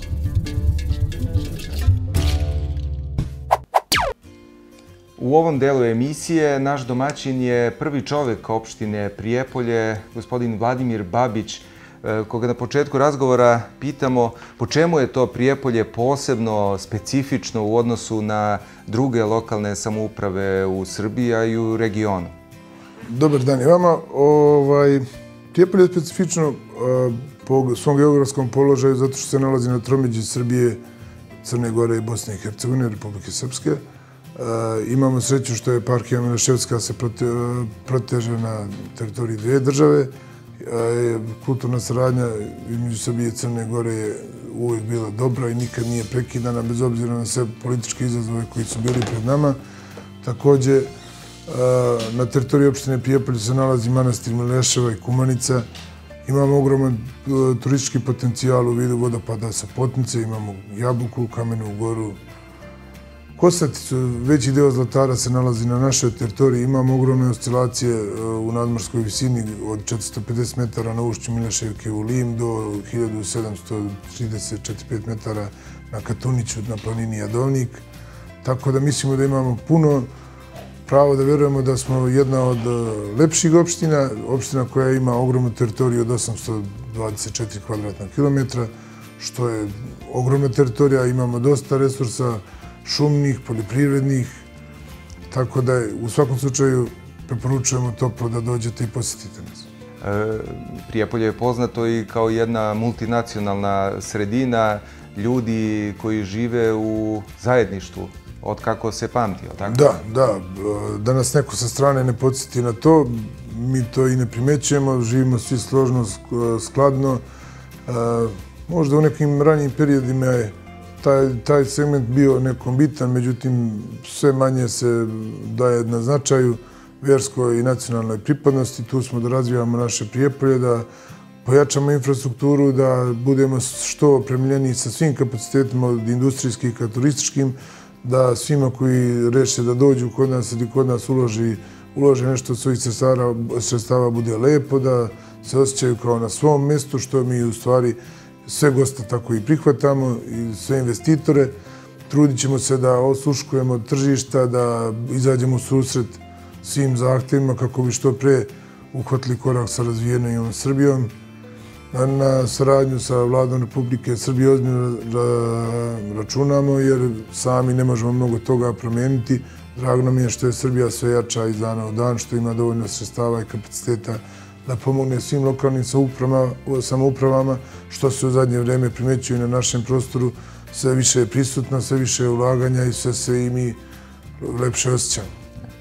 U ovom delu emisije naš domaćin je prvi čovjek opštine Prijepolje, gospodin Vladimir Babić, koga na početku razgovora pitamo po čemu je to Prijepolje posebno specifično u odnosu na druge lokalne samouprave u Srbiji, a i u regionu. Dobar dan i vama. Prijepolje je specifično po svom geografskom položaju zato što se nalazi na tromeđi Srbije, Crne Gore i Bosne i Hercegovine, Republike Srpske. Imamo sreću što je eparhija Mileševska se proteže na teritoriji dvije države. Kulturna saradnja između Srbije i Crne Gore je uvijek bila dobra i nikad nije prekidana, bez obzira na sve političke izazove koji su bili pred nama. Također, na teritoriji opštine Prijepolje se nalazi manastir Mileševa i Kumanica. Imamo ogroman turistički potencijal u vidu vodopada sa Potnice, imamo Jabuku, Kamenu Goru, Kostaticu. Veći deo Zlatara se nalazi na našoj teritoriji. Imamo ogromne oscilacije u nadmorskoj visini od četiristo pedeset metara na ušću Mileševke u Lim do hiljadu sedamsto trideset četiri metara na Katuniću na planini Jadovnik. Tako da mislimo da imamo puno pravo da vjerujemo da smo jedna od lepših opština, opština koja ima ogromnu teritoriju od osamsto dvadeset četiri kvadratna kilometra, što je ogromna teritorija, imamo dosta resursa, šumnih, poljoprivrednih, tako da u svakom slučaju preporučujemo toplo da dođete i posjetite nas. Prijepolje je poznato i kao jedna multinacionalna sredina, ljudi koji žive u zajedništvu. od kako se pamti, tako? Da, da. Da nas neko sa strane ne podsjeti na to, mi to i ne primećujemo, živimo svi složno, skladno. Možda u nekim ranijim periodima je taj segment bio nekom bitan, međutim sve manje se daje na značaju vjerskoj i nacionalnoj pripadnosti. Tu smo da razvijamo naše Prijepolje, da pojačamo infrastrukturu, da budemo što opremljeniji sa svim kapacitetima od industrijskih ka turističkim, da svima koji reše da dođu kod nas ili kod nas ulože nešto od svojih sredstava bude lepo, da se osjećaju kao na svom mjestu, što mi u stvari sve gosta tako i prihvatamo i sve investitore. Trudit ćemo se da osluškujemo tržišta, da izađemo u susret svim zahtjevima kako bi što pre uhvatili korak sa razvijenom Srbijom. Na saradnju sa Vladom Republike Srbije ozbiljno računamo jer sami ne možemo mnogo toga promijeniti. Drago nam je što je Srbija sve jača iz dana u dan, što ima dovoljno sredstava i kapaciteta da pomogne svim lokalnim samoupravama, što se u zadnje vreme primećuju na našem prostoru. Sve više je prisutno, sve više je ulaganja i sve se i mi lepše osjećamo.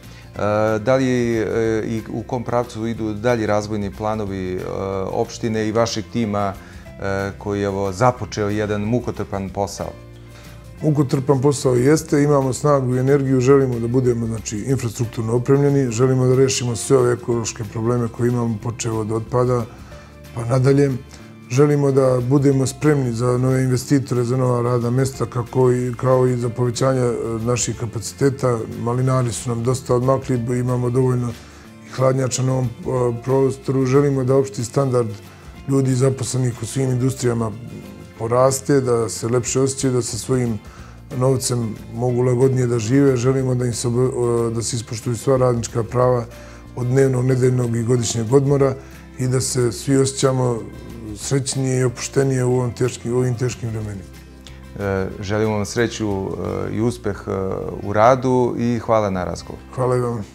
Da li i u kom pravcu idu dalji razvojni planovi opštine i vašeg tima koji je započeo jedan mukotrpan posao? Mukotrpan posao jeste, imamo snagu i energiju, želimo da budemo infrastrukturno opremljeni, želimo da rešimo sve ove ekološke probleme koje imamo, počeo od otpada pa nadalje. Želimo da budemo spremni za nove investitore, za nova radna mjesta, kao i za povećanje naših kapaciteta. Malinari su nam dosta odmakli, imamo dovoljno hladnjača na ovom prostoru. Želimo da opšti standard ljudi zaposlenih u svim industrijama poraste, da se lepše osjećaju, da sa svojim novcem mogu lagodnije da žive. Želimo da se ispoštuju sva radnička prava od dnevnog, nedeljnog i godišnjeg odmora i da se svi osjećamo srećnije i opuštenije u ovim teškim vremenima. Želimo vam sreću i uspeh u radu i hvala na razgovor. Hvala i vam.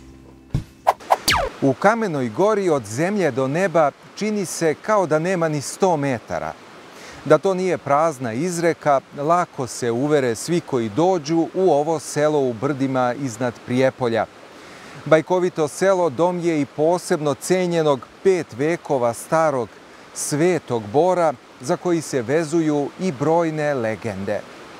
U Kamenoj gori od zemlje do neba čini se kao da nema ni sto metara. Da to nije prazna izreka, lako se uvere svi koji dođu u ovo selo u brdima iznad Prijepolja. Bajkovito selo dom je i posebno cenjenog pet vekova starog Svetog Bora, za koji se vezuju i brojne legende.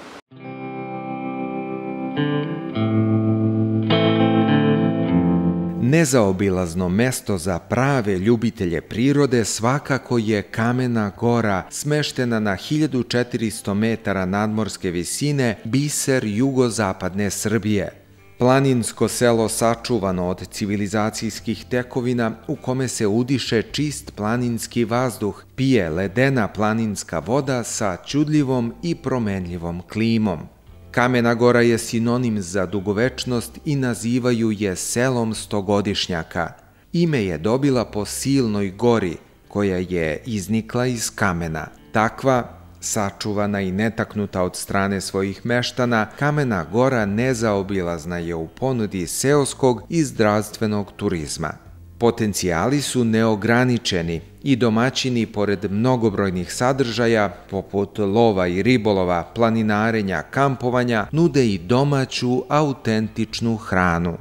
Nezaobilazno mesto za prave ljubitelje prirode svakako je Kamena Gora, smeštena na hiljadu četiristo metara nadmorske visine, biser jugozapadne Srbije. Planinsko selo sačuvano od civilizacijskih tekovina u kome se udiše čist planinski vazduh, pije ledena planinska voda sa čudljivom i promenljivom klimom. Kamena Gora je sinonim za dugovečnost i nazivaju je selom stogodišnjaka. Ime je dobila po silnoj gori koja je iznikla iz kamena. Takva, sačuvana i netaknuta od strane svojih meštana, Kamena Gora nezaobilazna je u ponudi seoskog i zdravstvenog turizma. Potencijali su neograničeni i domaćini, pored mnogobrojnih sadržaja, poput lova i ribolova, planinarenja, kampovanja, nude i domaću, autentičnu hranu.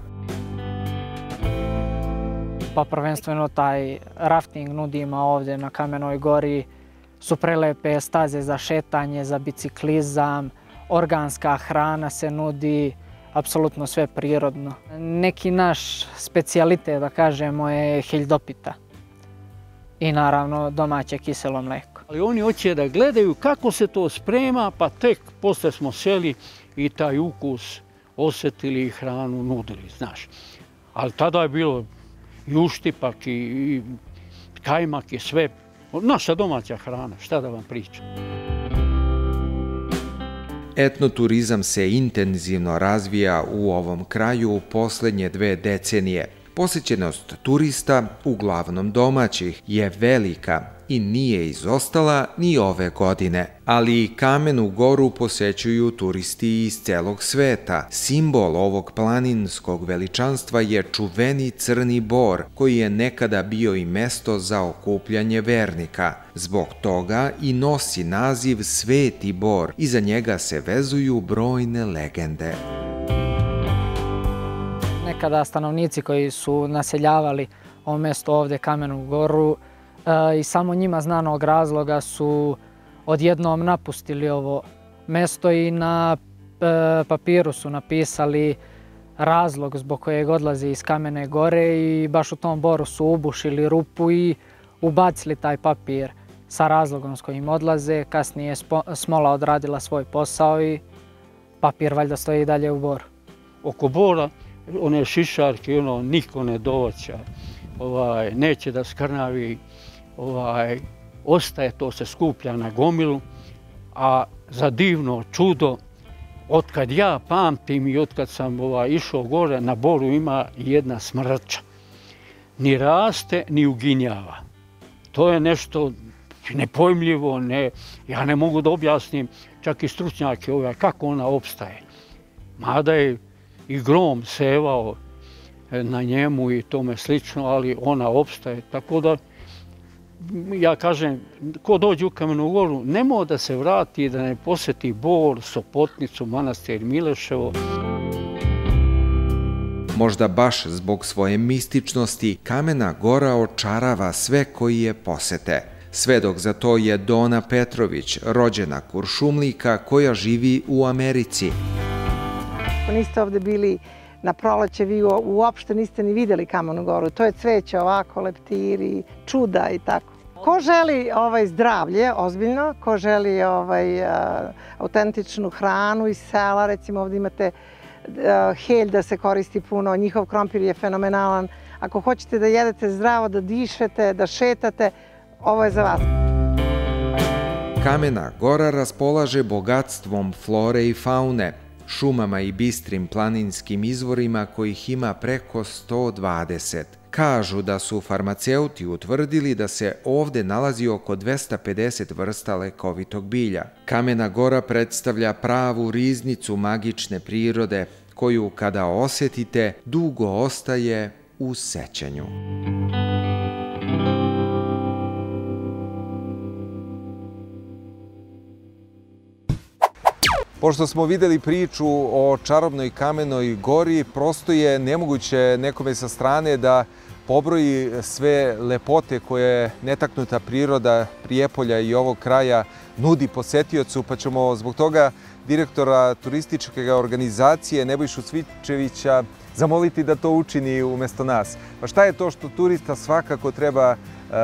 Pa prvenstveno taj rafting nudimo ovdje na Kamenoj Gori, su prelepe staze za šetanje, za biciklizam, organska hrana se nudi, apsolutno sve prirodno. Neki naš specijalitet, da kažemo, je hiljdopita i naravno domaće kiselo mleko. Ali oni hoće da gledaju kako se to sprema, pa tek posle smo seli i taj ukus osjetili i hranu nudili, znaš. Ali tada je bilo i uštipak i kajmak i sve. Naša domaća hrana, šta da vam pričam. Etnoturizam se intenzivno razvija u ovom kraju u posljednje dve decenije. Posjećenost turista, uglavnom domaćih, je velika i nije izostala ni ove godine. Ali i Kamenu Goru posećuju turisti iz celog sveta. Simbol ovog planinskog veličanstva je čuveni Crni Bor, koji je nekada bio i mesto za okupljanje vernika. Zbog toga i nosi naziv Sveti Bor i za njega se vezuju brojne legende. nekada stanovnici koji su naseljavali ovo mesto ovde, Kamenu Goru, i samo njima znanog razloga su odjednom napustili ovo mesto i na papiru su napisali razlog zbog kojeg odlaze iz Kamene Gore i baš u tom boru su ubušili rupu i ubacili taj papir sa razlogom s kojim odlaze. Kasnije je smola odradila svoj posao i papir valjda stoji i dalje u boru. Oko bora, one šišarke, ono, niko ne dovoća, ovaj, neće da skrnavi, ovaj, ostaje, to se skuplja na gomilu, a za divno čudo, otkad ja pamtim i otkad sam ovaj, išao gore, na boru ima jedna smrča. Ni raste, ni uginjava. To je nešto nepojmljivo, ne, ja ne mogu da objasnim čak i stručnjake ovaj, kako ona opstaje. Mada je i grom sevao na njemu i tome slično, ali ona opstaje. Tako da, ja kažem, ko dođe u Kamenu Goru, nemoj da se vrati, da ne poseti Bor, Sopotnicu, manastir Mileševo. Možda baš zbog svoje mističnosti, Kamena Gora očarava sve koji je posete. Svedok za to je Dona Petrović, rođena Kuršumlika koja živi u Americi. Ako niste ovde bili na proleće, vi uopšte niste ni vidjeli Kamenu Goru. To je cveće ovako, leptiri, čuda i tako. Ko želi ovaj zdravlje, ozbiljno, ko želi ovaj autentičnu hranu iz sela, recimo ovdje imate helj da se koristi puno, njihov krompir je fenomenalan. Ako hoćete da jedete zdravo, da dišete, da šetate, ovo je za vas. Kamena Gora raspolaže bogatstvom flore i faune, šumama i bistrim planinskim izvorima kojih ima preko sto dvadeset. Kažu da su farmaceuti utvrdili da se ovde nalazi oko dvesta pedeset vrsta lekovitog bilja. Kamena Gora predstavlja pravu riznicu magične prirode, koju kada osjetite, dugo ostaje u sećanju. Pošto smo videli priču o čarobnoj Kamenoj Gori, prosto je nemoguće nekome sa strane da pobroji sve lepote koje netaknuta priroda Prijepolja i ovog kraja nudi posetiocu, pa ćemo zbog toga direktora turističke organizacije Nebojšu Cvičevića zamoliti da to učini umjesto nas. Pa šta je to što turista svakako treba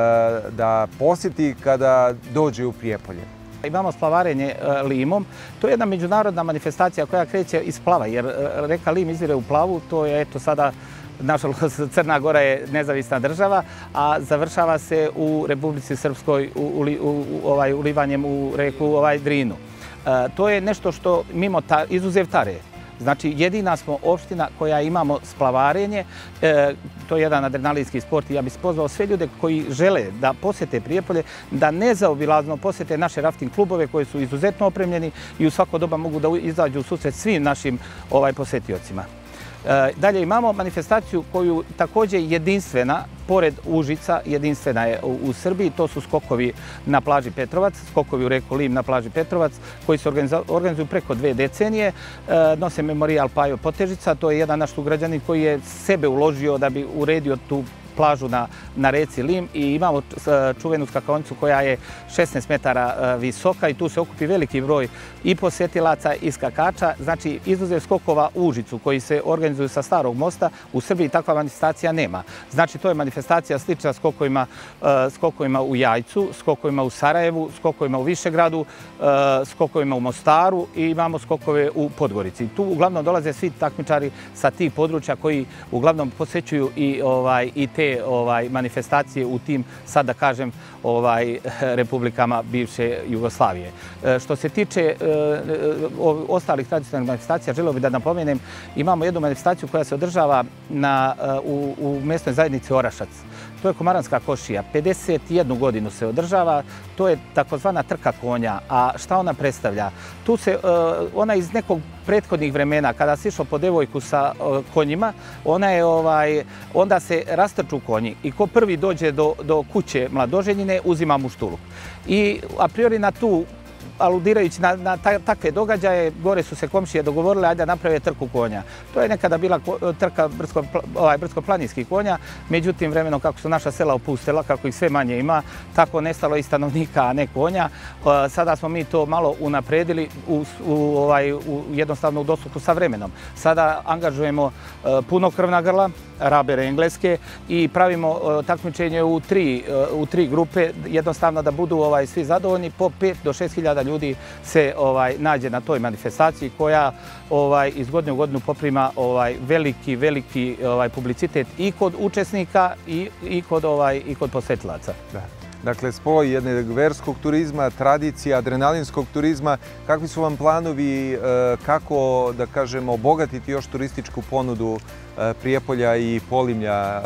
da posjeti kada dođe u Prijepolje? Imamo splavarenje limom. To je jedna međunarodna manifestacija koja kreće iz Plava, jer reka Lim izvire u Plavu, to je eto sada, nažalost, Crna Gora je nezavisna država, a završava se u Republici Srpskoj ulivanjem u reku Drinu. To je nešto što, mimo izuzev Tare, znači jedina smo opština koja imamo splavarenje, to je jedan adrenalinski sport i ja bih pozvao sve ljude koji žele da posete Prijepolje, da nezaobilazno posete naše rafting klubove koji su izuzetno opremljeni i u svako doba mogu da izađu u susret svim našim posetiocima. Dalje imamo manifestaciju koju također jedinstvena, pored Užica, jedinstvena je u Srbiji, to su skokovi na plaži Petrovac, skokovi u reku Lim na plaži Petrovac, koji se organizuju preko dve decenije, nose memorijal Pajo Potežica, to je jedan naš sugrađanin koji je sebe uložio da bi uredio tu plažu na reci Lim i imamo čuvenu skakonicu koja je šesnaest metara visoka i tu se okupi veliki broj i posetilaca i skakača. Znači, izuzev skokova u Užicu koji se organizuju sa Starog mosta, u Srbiji takva manifestacija nema. Znači, to je manifestacija slična skokovima u Jajcu, skokovima u Sarajevu, skokovima u Višegradu, skokovima u Mostaru i imamo skokove u Podgorici. Tu uglavnom dolaze svi takmičari sa tih područja koji uglavnom posećuju i te manifestacije u tim, sad da kažem, republikama bivše Jugoslavije. Što se tiče ostalih tradicionalnih manifestacija, želeo bih da napomenem, imamo jednu manifestaciju koja se održava u mjesnoj zajednici Orašac. To je Komaranska košija. pedeset jednu godinu se održava. To je takozvana trka konja. A šta ona predstavlja? Tu se, ona iz nekog prethodnih vremena, kada se išlo po devojku sa konjima, ona je, onda se rastrču konji i ko prvi dođe do kuće mladoženjine, uzima muštuluk. I a priori na tu aludirajući na takve događaje, gore su se komšije dogovorile, ajde da naprave trku konja. To je nekada bila trka brdsko-planinskih konja, međutim, vremenom kako su naša sela opustela, kako ih sve manje ima, tako nestalo i stanovnika, a ne konja. Sada smo mi to malo unapredili jednostavno u dosluhu sa vremenom. Sada angažujemo punokrvna grla, rabere engleske i pravimo takmičenje u tri grupe, jednostavno da budu svi zadovoljni. Po pet do šest hiljada ljudi se nađe na toj manifestaciji koja iz godine u godinu poprima veliki, veliki publicitet i kod učesnika i kod posetilaca. Dakle, spoj jednog verskog turizma, tradicija, adrenalinskog turizma. Kakvi su vam planovi kako, da kažemo, obogatiti još turističku ponudu Prijepolja i Polimlja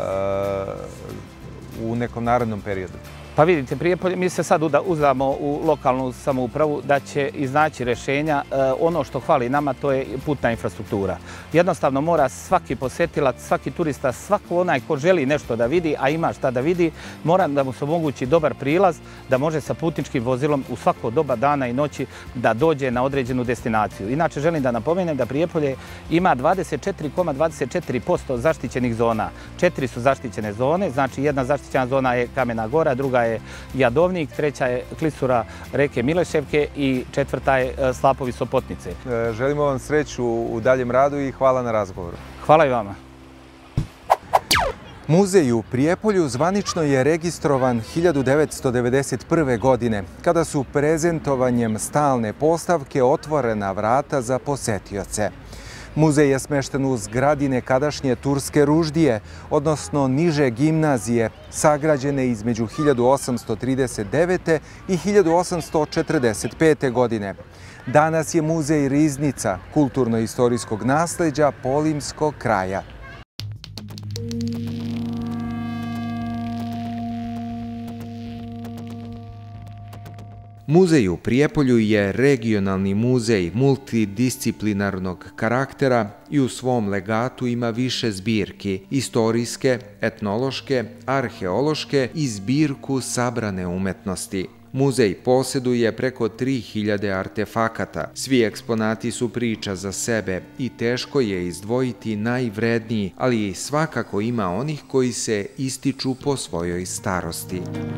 u nekom narednom periodu? Pa vidite, Prijepolje, mi se sad uzdamo u lokalnu samoupravu da će iznaći rješenja. Ono što hvali nama, to je putna infrastruktura. Jednostavno mora svaki posetilac, svaki turista, svako onaj ko želi nešto da vidi, a ima šta da vidi, mora da mu se omogući dobar prilaz, da može sa putničkim vozilom u svako doba dana i noći da dođe na određenu destinaciju. Inače, želim da napomenem da Prijepolje ima dvadeset četiri zarez dvadeset četiri posto zaštićenih zona. Četiri su zaštićene zone, znači jedna zaštićena zona je Kamena Gora, druga je Jadovnik, treća je klisura reke Mileševke i četvrta je slapovi Sopotnice. Želimo vam sreću u daljem radu i hvala na razgovoru. Hvala i vama. Muzej u Prijepolju zvanično je registrovan hiljadu devetsto devedeset prve. godine, kada su prezentovanjem stalne postavke otvorena vrata za posetioce. Muzej je smešten u zgradi nekadašnje Turske ruždije, odnosno niže gimnazije, sagrađene između hiljadu osamsto trideset devete. i hiljadu osamsto četrdeset pete. godine. Danas je muzej riznica kulturno-istorijskog nasleđa Polimskog kraja. Muzej u Prijepolju je regionalni muzej multidisciplinarnog karaktera i u svom legatu ima više zbirki, istorijske, etnološke, arheološke i zbirku sabrane umetnosti. Muzej posjeduje preko tri hiljade artefakata. Svi eksponati su priča za sebe i teško je izdvojiti najvredniji, ali svakako ima onih koji se ističu po svojoj starosti.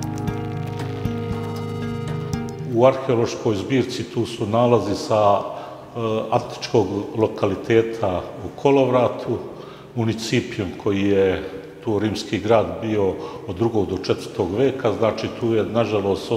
U arheološkoj zbirci tu su nalazi sa antičkog lokaliteta u Kolovratu, municipijum koji je tu rimski grad bio od drugog do četvrtog veka, znači tu je nažalost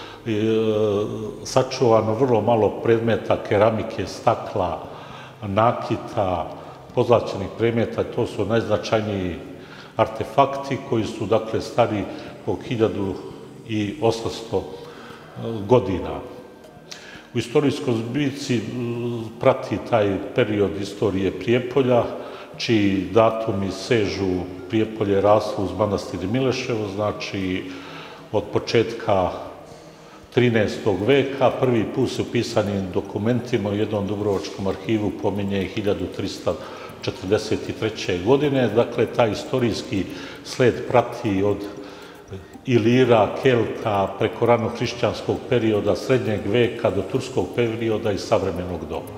sačuvano vrlo malo predmeta keramike, stakla, nakita, pozlaćenih predmeta, to su najznačajniji artefakti koji su dakle stari po hiljadu osamsto godina. U istorijskoj zbirci prati taj period istorije Prijepolja, čiji datumi sežu Prijepolje raslo uz manastir Mileševo, znači od početka trinaestog veka. Prvi put se u pisanim dokumentima u jednom dubrovačkom arhivu pominje hiljadu trista četrdeset treće. godine. Dakle, taj istorijski sled prati od Ilira, Kelta, preko ranohrišćanskog perioda, srednjeg veka do turskog perioda i savremenog doba.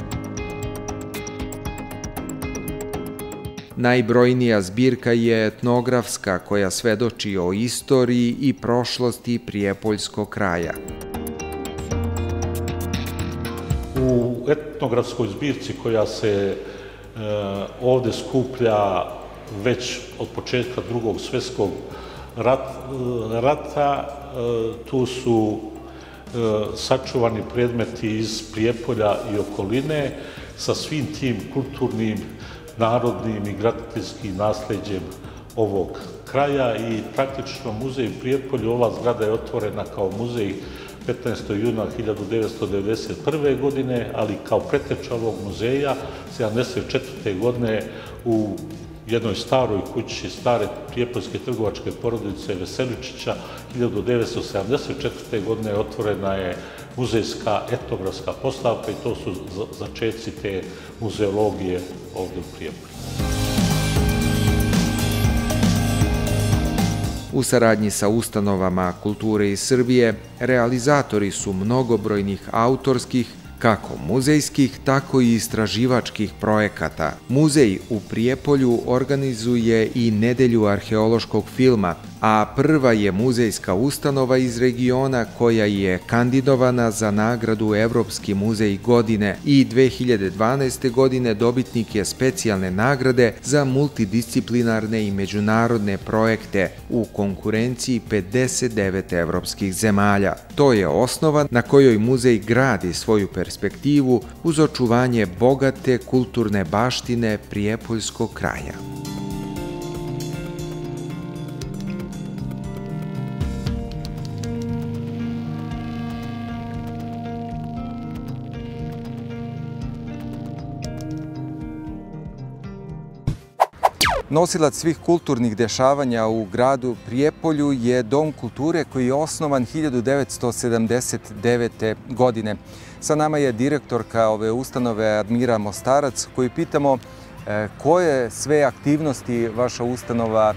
Najbrojnija zbirka je etnografska, koja svedoči o istoriji i prošlosti Prijepoljskog kraja. U etnografskoj zbirci koja se ovde skuplja već od početka drugog svjetskog rata, tu su sačuvani predmeti iz Prijepolja i okoline sa svim tim kulturnim, narodnim i graditeljskim nasleđem ovog kraja i praktično muzej u Prijepolju, ova zgrada je otvorena kao muzej petnaestog juna hiljadu devetsto devedeset prve. godine, ali kao preteča ovog muzeja sedamdeset četvrte. godine u jednoj staroj kući stare prijepoljske trgovačke porodice Veseličića hiljadu devetsto sedamdeset četvrte. godine otvorena je muzejska etnografska postavka i to su začeci te muzeologije ovdje u Prijepolju. U saradnji sa ustanovama kulture iz Srbije, realizatori su mnogobrojnih autorskih, kako muzejskih, tako i istraživačkih projekata. Muzej u Prijepolju organizuje i Nedelju arheološkog filma, a prva je muzejska ustanova iz regiona koja je kandidovana za nagradu Evropski muzej godine i dve hiljade dvanaeste. godine dobitnik je specijalne nagrade za multidisciplinarne i međunarodne projekte u konkurenciji pedeset devet evropskih zemalja. To je osnova na kojoj muzej gradi svoju perspektivu uz očuvanje bogate kulturne baštine prijepoljskog kraja. Nosilac svih kulturnih dešavanja u gradu Prijepolju je Dom kulture koji je osnovan hiljadu devetsto sedamdeset devete. godine. Sa nama je direktorka ove ustanove Admira Mostarac, koju pitamo koje sve aktivnosti vaša ustanova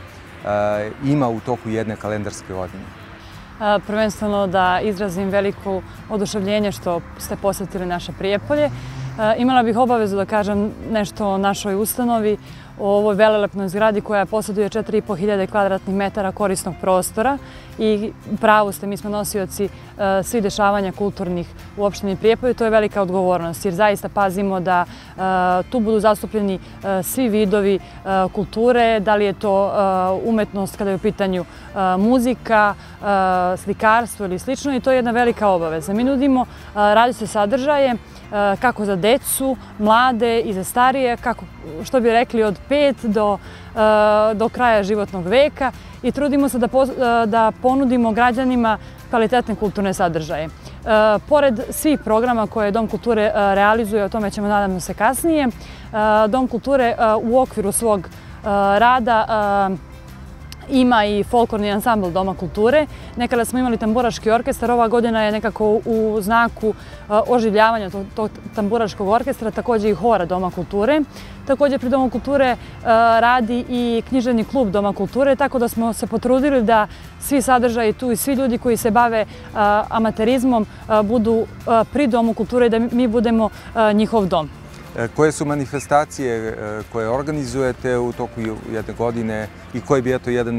ima u toku jedne kalendarske godine. Prvenstveno da izrazim veliko oduševljenje što ste posjetili naše Prijepolje. Imala bih obavezu da kažem nešto o našoj ustanovi, o ovoj velelepnoj zgradi koja posjeduje četiri i po hiljade kvadratnih metara korisnog prostora i pravu ste, mi smo nosioci svih dešavanja kulturnih u opštini Prijepolje. To je velika odgovornost jer zaista pazimo da tu budu zastupljeni svi vidovi kulture, da li je to umetnost kada je u pitanju muzika, slikarstvo ili slično, i to je jedna velika obaveza. Mi nudimo različite sadržaje kako za decu, mlade i za starije, kako, što bi rekli, od pet do, do kraja životnog veka, i trudimo se da, da ponudimo građanima kvalitetne kulturne sadržaje. Pored svih programa koje Dom kulture realizuje, o tome ćemo nadamo se kasnije, Dom kulture u okviru svog rada ima i folklorni ansambl Doma kulture. Nekada smo imali tamburaški orkestar, ova godina je nekako u znaku oživljavanja tog tamburaškog orkestra, također i hora Doma kulture. Također pri Domu kulture radi i književni klub Doma kulture, tako da smo se potrudili da svi sadržaji tu i svi ljudi koji se bave amaterizmom budu pri Domu kulture i da mi budemo njihov dom. Koje su manifestacije koje organizujete u toku jedne godine i koji bi eto jedan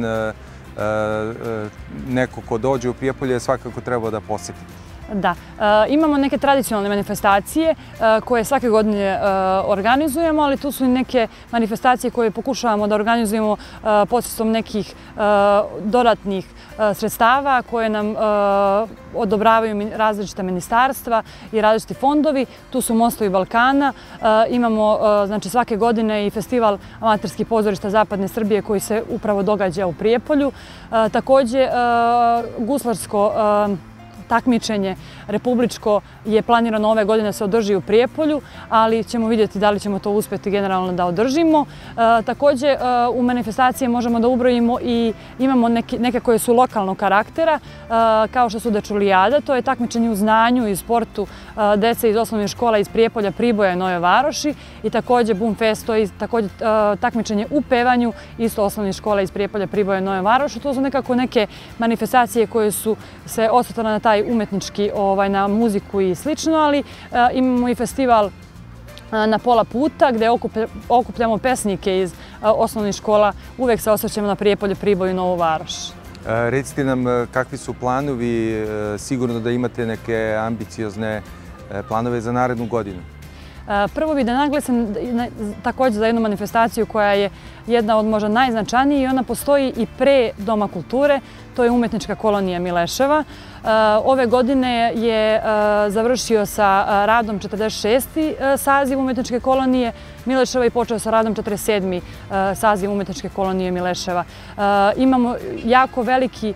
neko ko dođe u Prijepolje svakako trebao da posjeti? Da, imamo neke tradicionalne manifestacije koje svake godine organizujemo, ali tu su i neke manifestacije koje pokušavamo da organizujemo posredstvom nekih dodatnih sredstava koje nam odobravaju različita ministarstva i različiti fondovi. Tu su Mostovi Balkana. Imamo znači, svake godine i festival amaterskih pozorišta Zapadne Srbije koji se upravo događa u Prijepolju. Također, guslarsko takmičenje republičko je planirano ove godine se održi u Prijepolju, ali ćemo vidjeti da li ćemo to uspjeti generalno da održimo. Također u manifestacije možemo da ubrojimo i imamo neke koje su lokalnog karaktera, kao što su Dečulijada, to je takmičenje u znanju i sportu dece iz osnovnih škola iz Prijepolja, Priboja i Nove Varoši, i također Bumfest, to je također takmičenje u pevanju isto osnovnih škola iz Prijepolja, Priboja i Nove Varoši. To su nekako neke manifestacije koje su se osvrtale na taj umetnički, na muziku i slično, ali imamo i festival na pola puta gdje okupljamo pesnike iz osnovnih škola. Uvek se osvrćemo na Prijepolje, Priboj i Novu Varoš. Recite nam kakvi su planovi, sigurno da imate neke ambiciozne planove za narednu godinu? Prvo bih da naglasim također za jednu manifestaciju koja je jedna od možda najznačajnijih i ona postoji i pre Doma kulture, to je umetnička kolonija Mileševa. Ove godine je završio sa radom četrdeset šesti saziv umetničke kolonije Mileševa i počeo sa radom četrdeset sedmi saziv umetničke kolonije Mileševa. Imamo jako veliki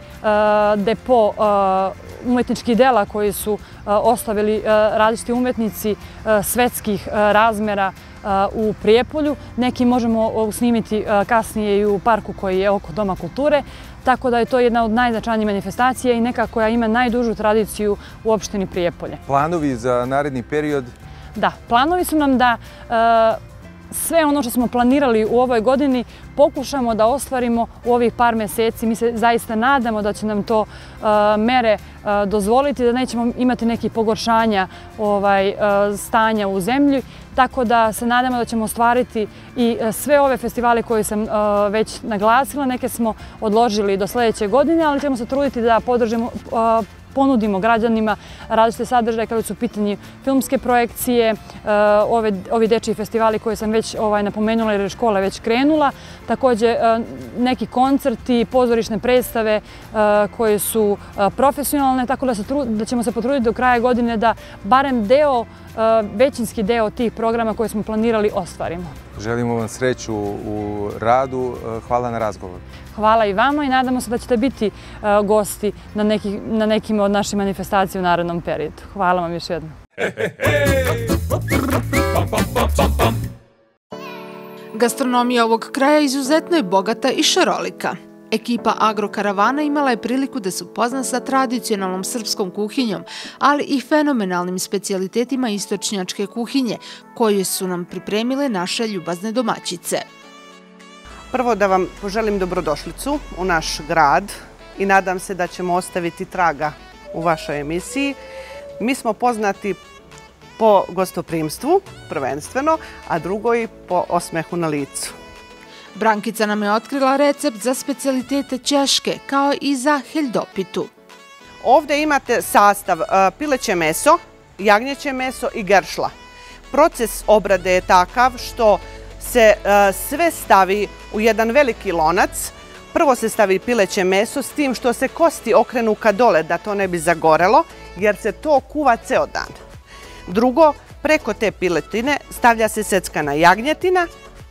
depo umetničkih dela koji su ostavili različiti umetnici svetskih razmera u Prijepolju. Neki možemo snimiti kasnije i u parku koji je oko Doma kulture, tako da je to jedna od najznačajnijih manifestacija i neka koja ima najdužu tradiciju u opštini Prijepolje. Planovi za naredni period? Da, planovi su nam da sve ono što smo planirali u ovoj godini pokušamo da ostvarimo u ovih par meseci. Mi se zaista nadamo da će nam to mere dozvoliti, da nećemo imati nekih pogoršanja stanja u zemlji. Tako da se nadamo da ćemo ostvariti i sve ove festivale koje sam već naglasila. Neke smo odložili do sljedeće godine, ali ćemo se truditi da podržimo, ponudimo građanima različite sadržaje kada su u pitanju filmske projekcije, ovi dečiji festivali koje sam već napomenula jer je škola već krenula. Također neki koncerti, pozorišne predstave koje su profesionalne, tako da ćemo se potruditi do kraja godine da barem deo, većinski deo tih programa koje smo planirali ostvarimo. Želimo vam sreću u radu. Hvala na razgovor. Hvala i vama i nadamo se da ćete biti gosti na nekim od naših manifestacija u narednom periodu. Hvala vam još jednom. Gastronomija ovog kraja izuzetno je bogata i šarolika. Ekipa Agrokaravana imala je priliku da se upozna sa tradicionalnom srpskom kuhinjom, ali i fenomenalnim specijalitetima istočnjačke kuhinje, koje su nam pripremile naše ljubazne domaćice. Prvo da vam poželim dobrodošlicu u naš grad i nadam se da ćemo ostaviti traga u vašoj emisiji. Mi smo poznati po gostoprimstvu, prvenstveno, a drugo i po osmehu na licu. Brankica nam je otkrila recept za specijalitete Češke, kao i za heljdopitu. Ovdje imate sastav pileće meso, jagnjeće meso i geršla. Proces obrade je takav što se sve stavi u jedan veliki lonac. Prvo se stavi pileće meso s tim što se kosti okrenu ka dole da to ne bi zagorelo, jer se to kuva ceo dan. Drugo, preko te piletine stavlja se seckana jagnjetina,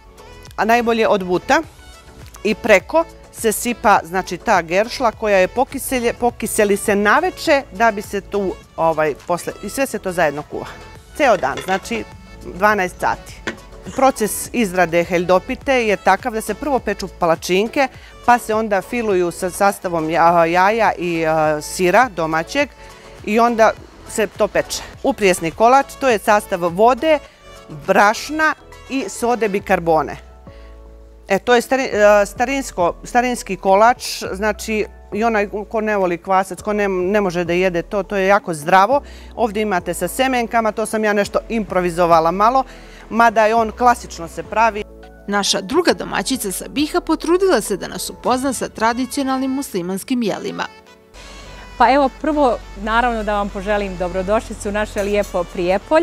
a najbolje od buta, i preko se sipa, znači, ta geršla koja je pokiselje, pokiseli se naveče da bi se tu, ovaj, posle, i sve se to zajedno kuva. Ceo dan, znači dvanaest sati. Proces izrade heljdopite je takav da se prvo peču palačinke, pa se onda filuju sa sastavom jaja i sira domaćeg i onda se to peče. Uprijesni kolač, to je sastav vode, brašna i sode bikarbone. E, to je starinski kolač, znači i onaj ko ne voli kvasac, ko ne može da jede to, to je jako zdravo. Ovdje imate sa semenkama, to sam ja nešto improvizovala malo, mada je on klasično se pravi. Naša druga domaćica sa Biha potrudila se da nas upozna sa tradicionalnim muslimanskim jelima. Pa evo, prvo, naravno da vam poželim dobrodošlicu u naše lijepo Prijepolje.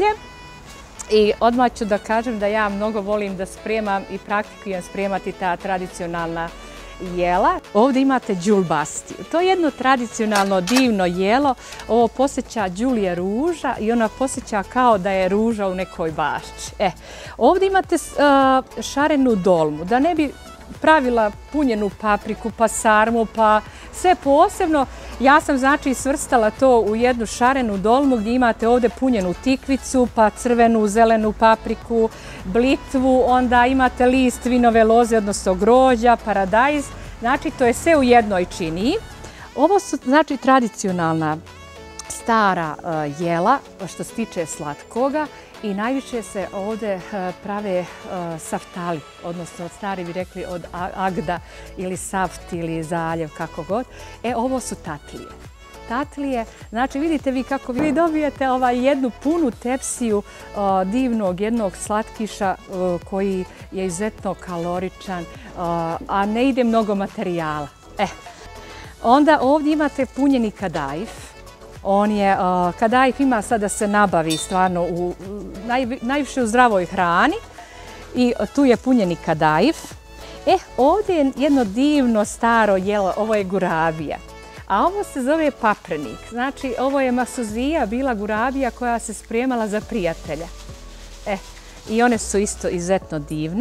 I odmah ću da kažem da ja mnogo volim da spremam i praktikujem spremati ta tradicionalna jela. Ovdje imate džulbastiju. To je jedno tradicionalno divno jelo. Ovo posjeća đulje ruža i ona posjeća kao da je ruža u nekoj bašči. E, ovdje imate uh, šarenu dolmu. Da ne bi pravila punjenu papriku, pa sarmu, pa sve posebno. Ja sam znači svrstala to u jednu šarenu dolmu gdje imate ovdje punjenu tikvicu, pa crvenu, zelenu papriku, blitvu, onda imate list vinove loze, odnosno grožđa, paradajz. Znači to je sve u jednoj činiji. Ovo su znači tradicionalna stara uh, jela što se tiče slatkoga. I najviše se ovdje prave saftali, odnosno stari bi rekli od agda ili saft ili zaljev, kako god. E, ovo su tatlije. Tatlije, znači vidite vi kako vi dobijete ovaj jednu punu tepsiju divnog jednog slatkiša koji je izuzetno kaloričan, a ne ide mnogo materijala. E, onda ovdje imate punjeni kadajf. On je, kadajf ima sad da se nabavi stvarno u, naj, najviše u zdravoj hrani i tu je punjeni kadajf. E, ovdje je jedno divno staro jelo, ovo je gurabija, a ovo se zove paprenik. Znači, ovo je masuzija, bila gurabija koja se spremala za prijatelja. E, i one su isto izuzetno divne.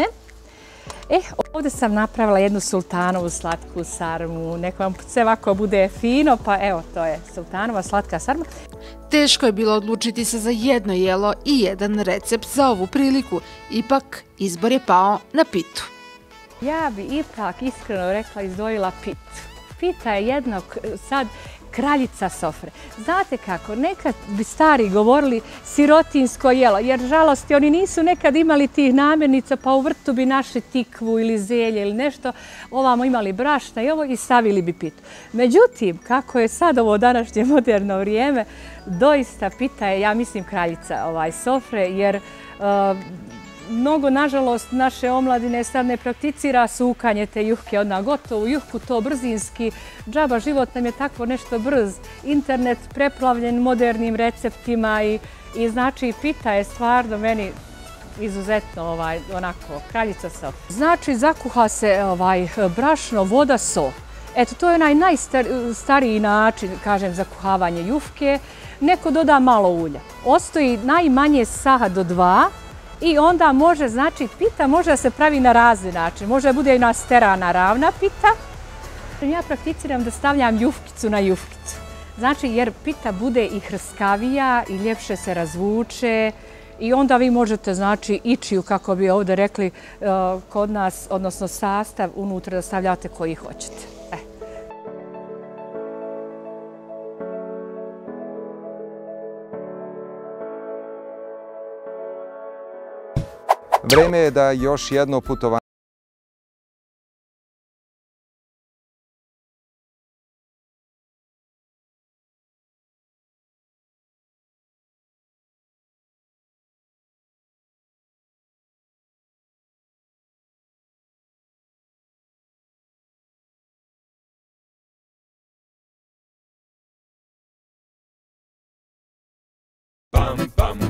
E, ovdje sam napravila jednu sultanovu slatku sarmu, neko vam sve ovako bude fino, pa evo, to je sultanova slatka sarma. Teško je bilo odlučiti se za jedno jelo i jedan recept za ovu priliku, ipak izbor je pao na pitu. Ja bi ipak iskreno rekla izdvojila pitu. pita je jednog sad kraljica sofre. Znate kako, nekad bi stari govorili sirotinsko jelo, jer žalosti oni nisu nekad imali tih namirnica, pa u vrtu bi našli tikvu ili zelje ili nešto, ovamo imali brašna i ovo i stavili bi pitu. Međutim, kako je sad ovo današnje moderno vrijeme, doista pita je, ja mislim, kraljica ovaj sofre, jer uh, mnogo, nažalost, naše omladine sad ne prakticira sukanje te juhke odmah gotovu, juhku to brzinski, džaba život nam je tako nešto brz, internet preplavljen modernim receptima i, i znači pita je stvarno meni izuzetno ovaj, onako, kraljica sofre. Znači zakuha se ovaj, brašno, voda, so. Eto, to je onaj najstariji način, kažem, za kuhavanje juhke. Neko doda malo ulja. Ostoji najmanje saha do dva, i onda može, znači, pita može da se pravi na razne načine. Može da bude jedna sterana ravna pita. Ja prakticiram da stavljam juhkicu na juhkicu. Znači, jer pita bude i hrskavija i ljepše se razvuče. I onda vi možete, znači, ičiju, kako bi ovdje rekli kod nas, odnosno sastav unutra da stavljate koji hoćete. Vreme je da još jedno putovanje Bum, bum.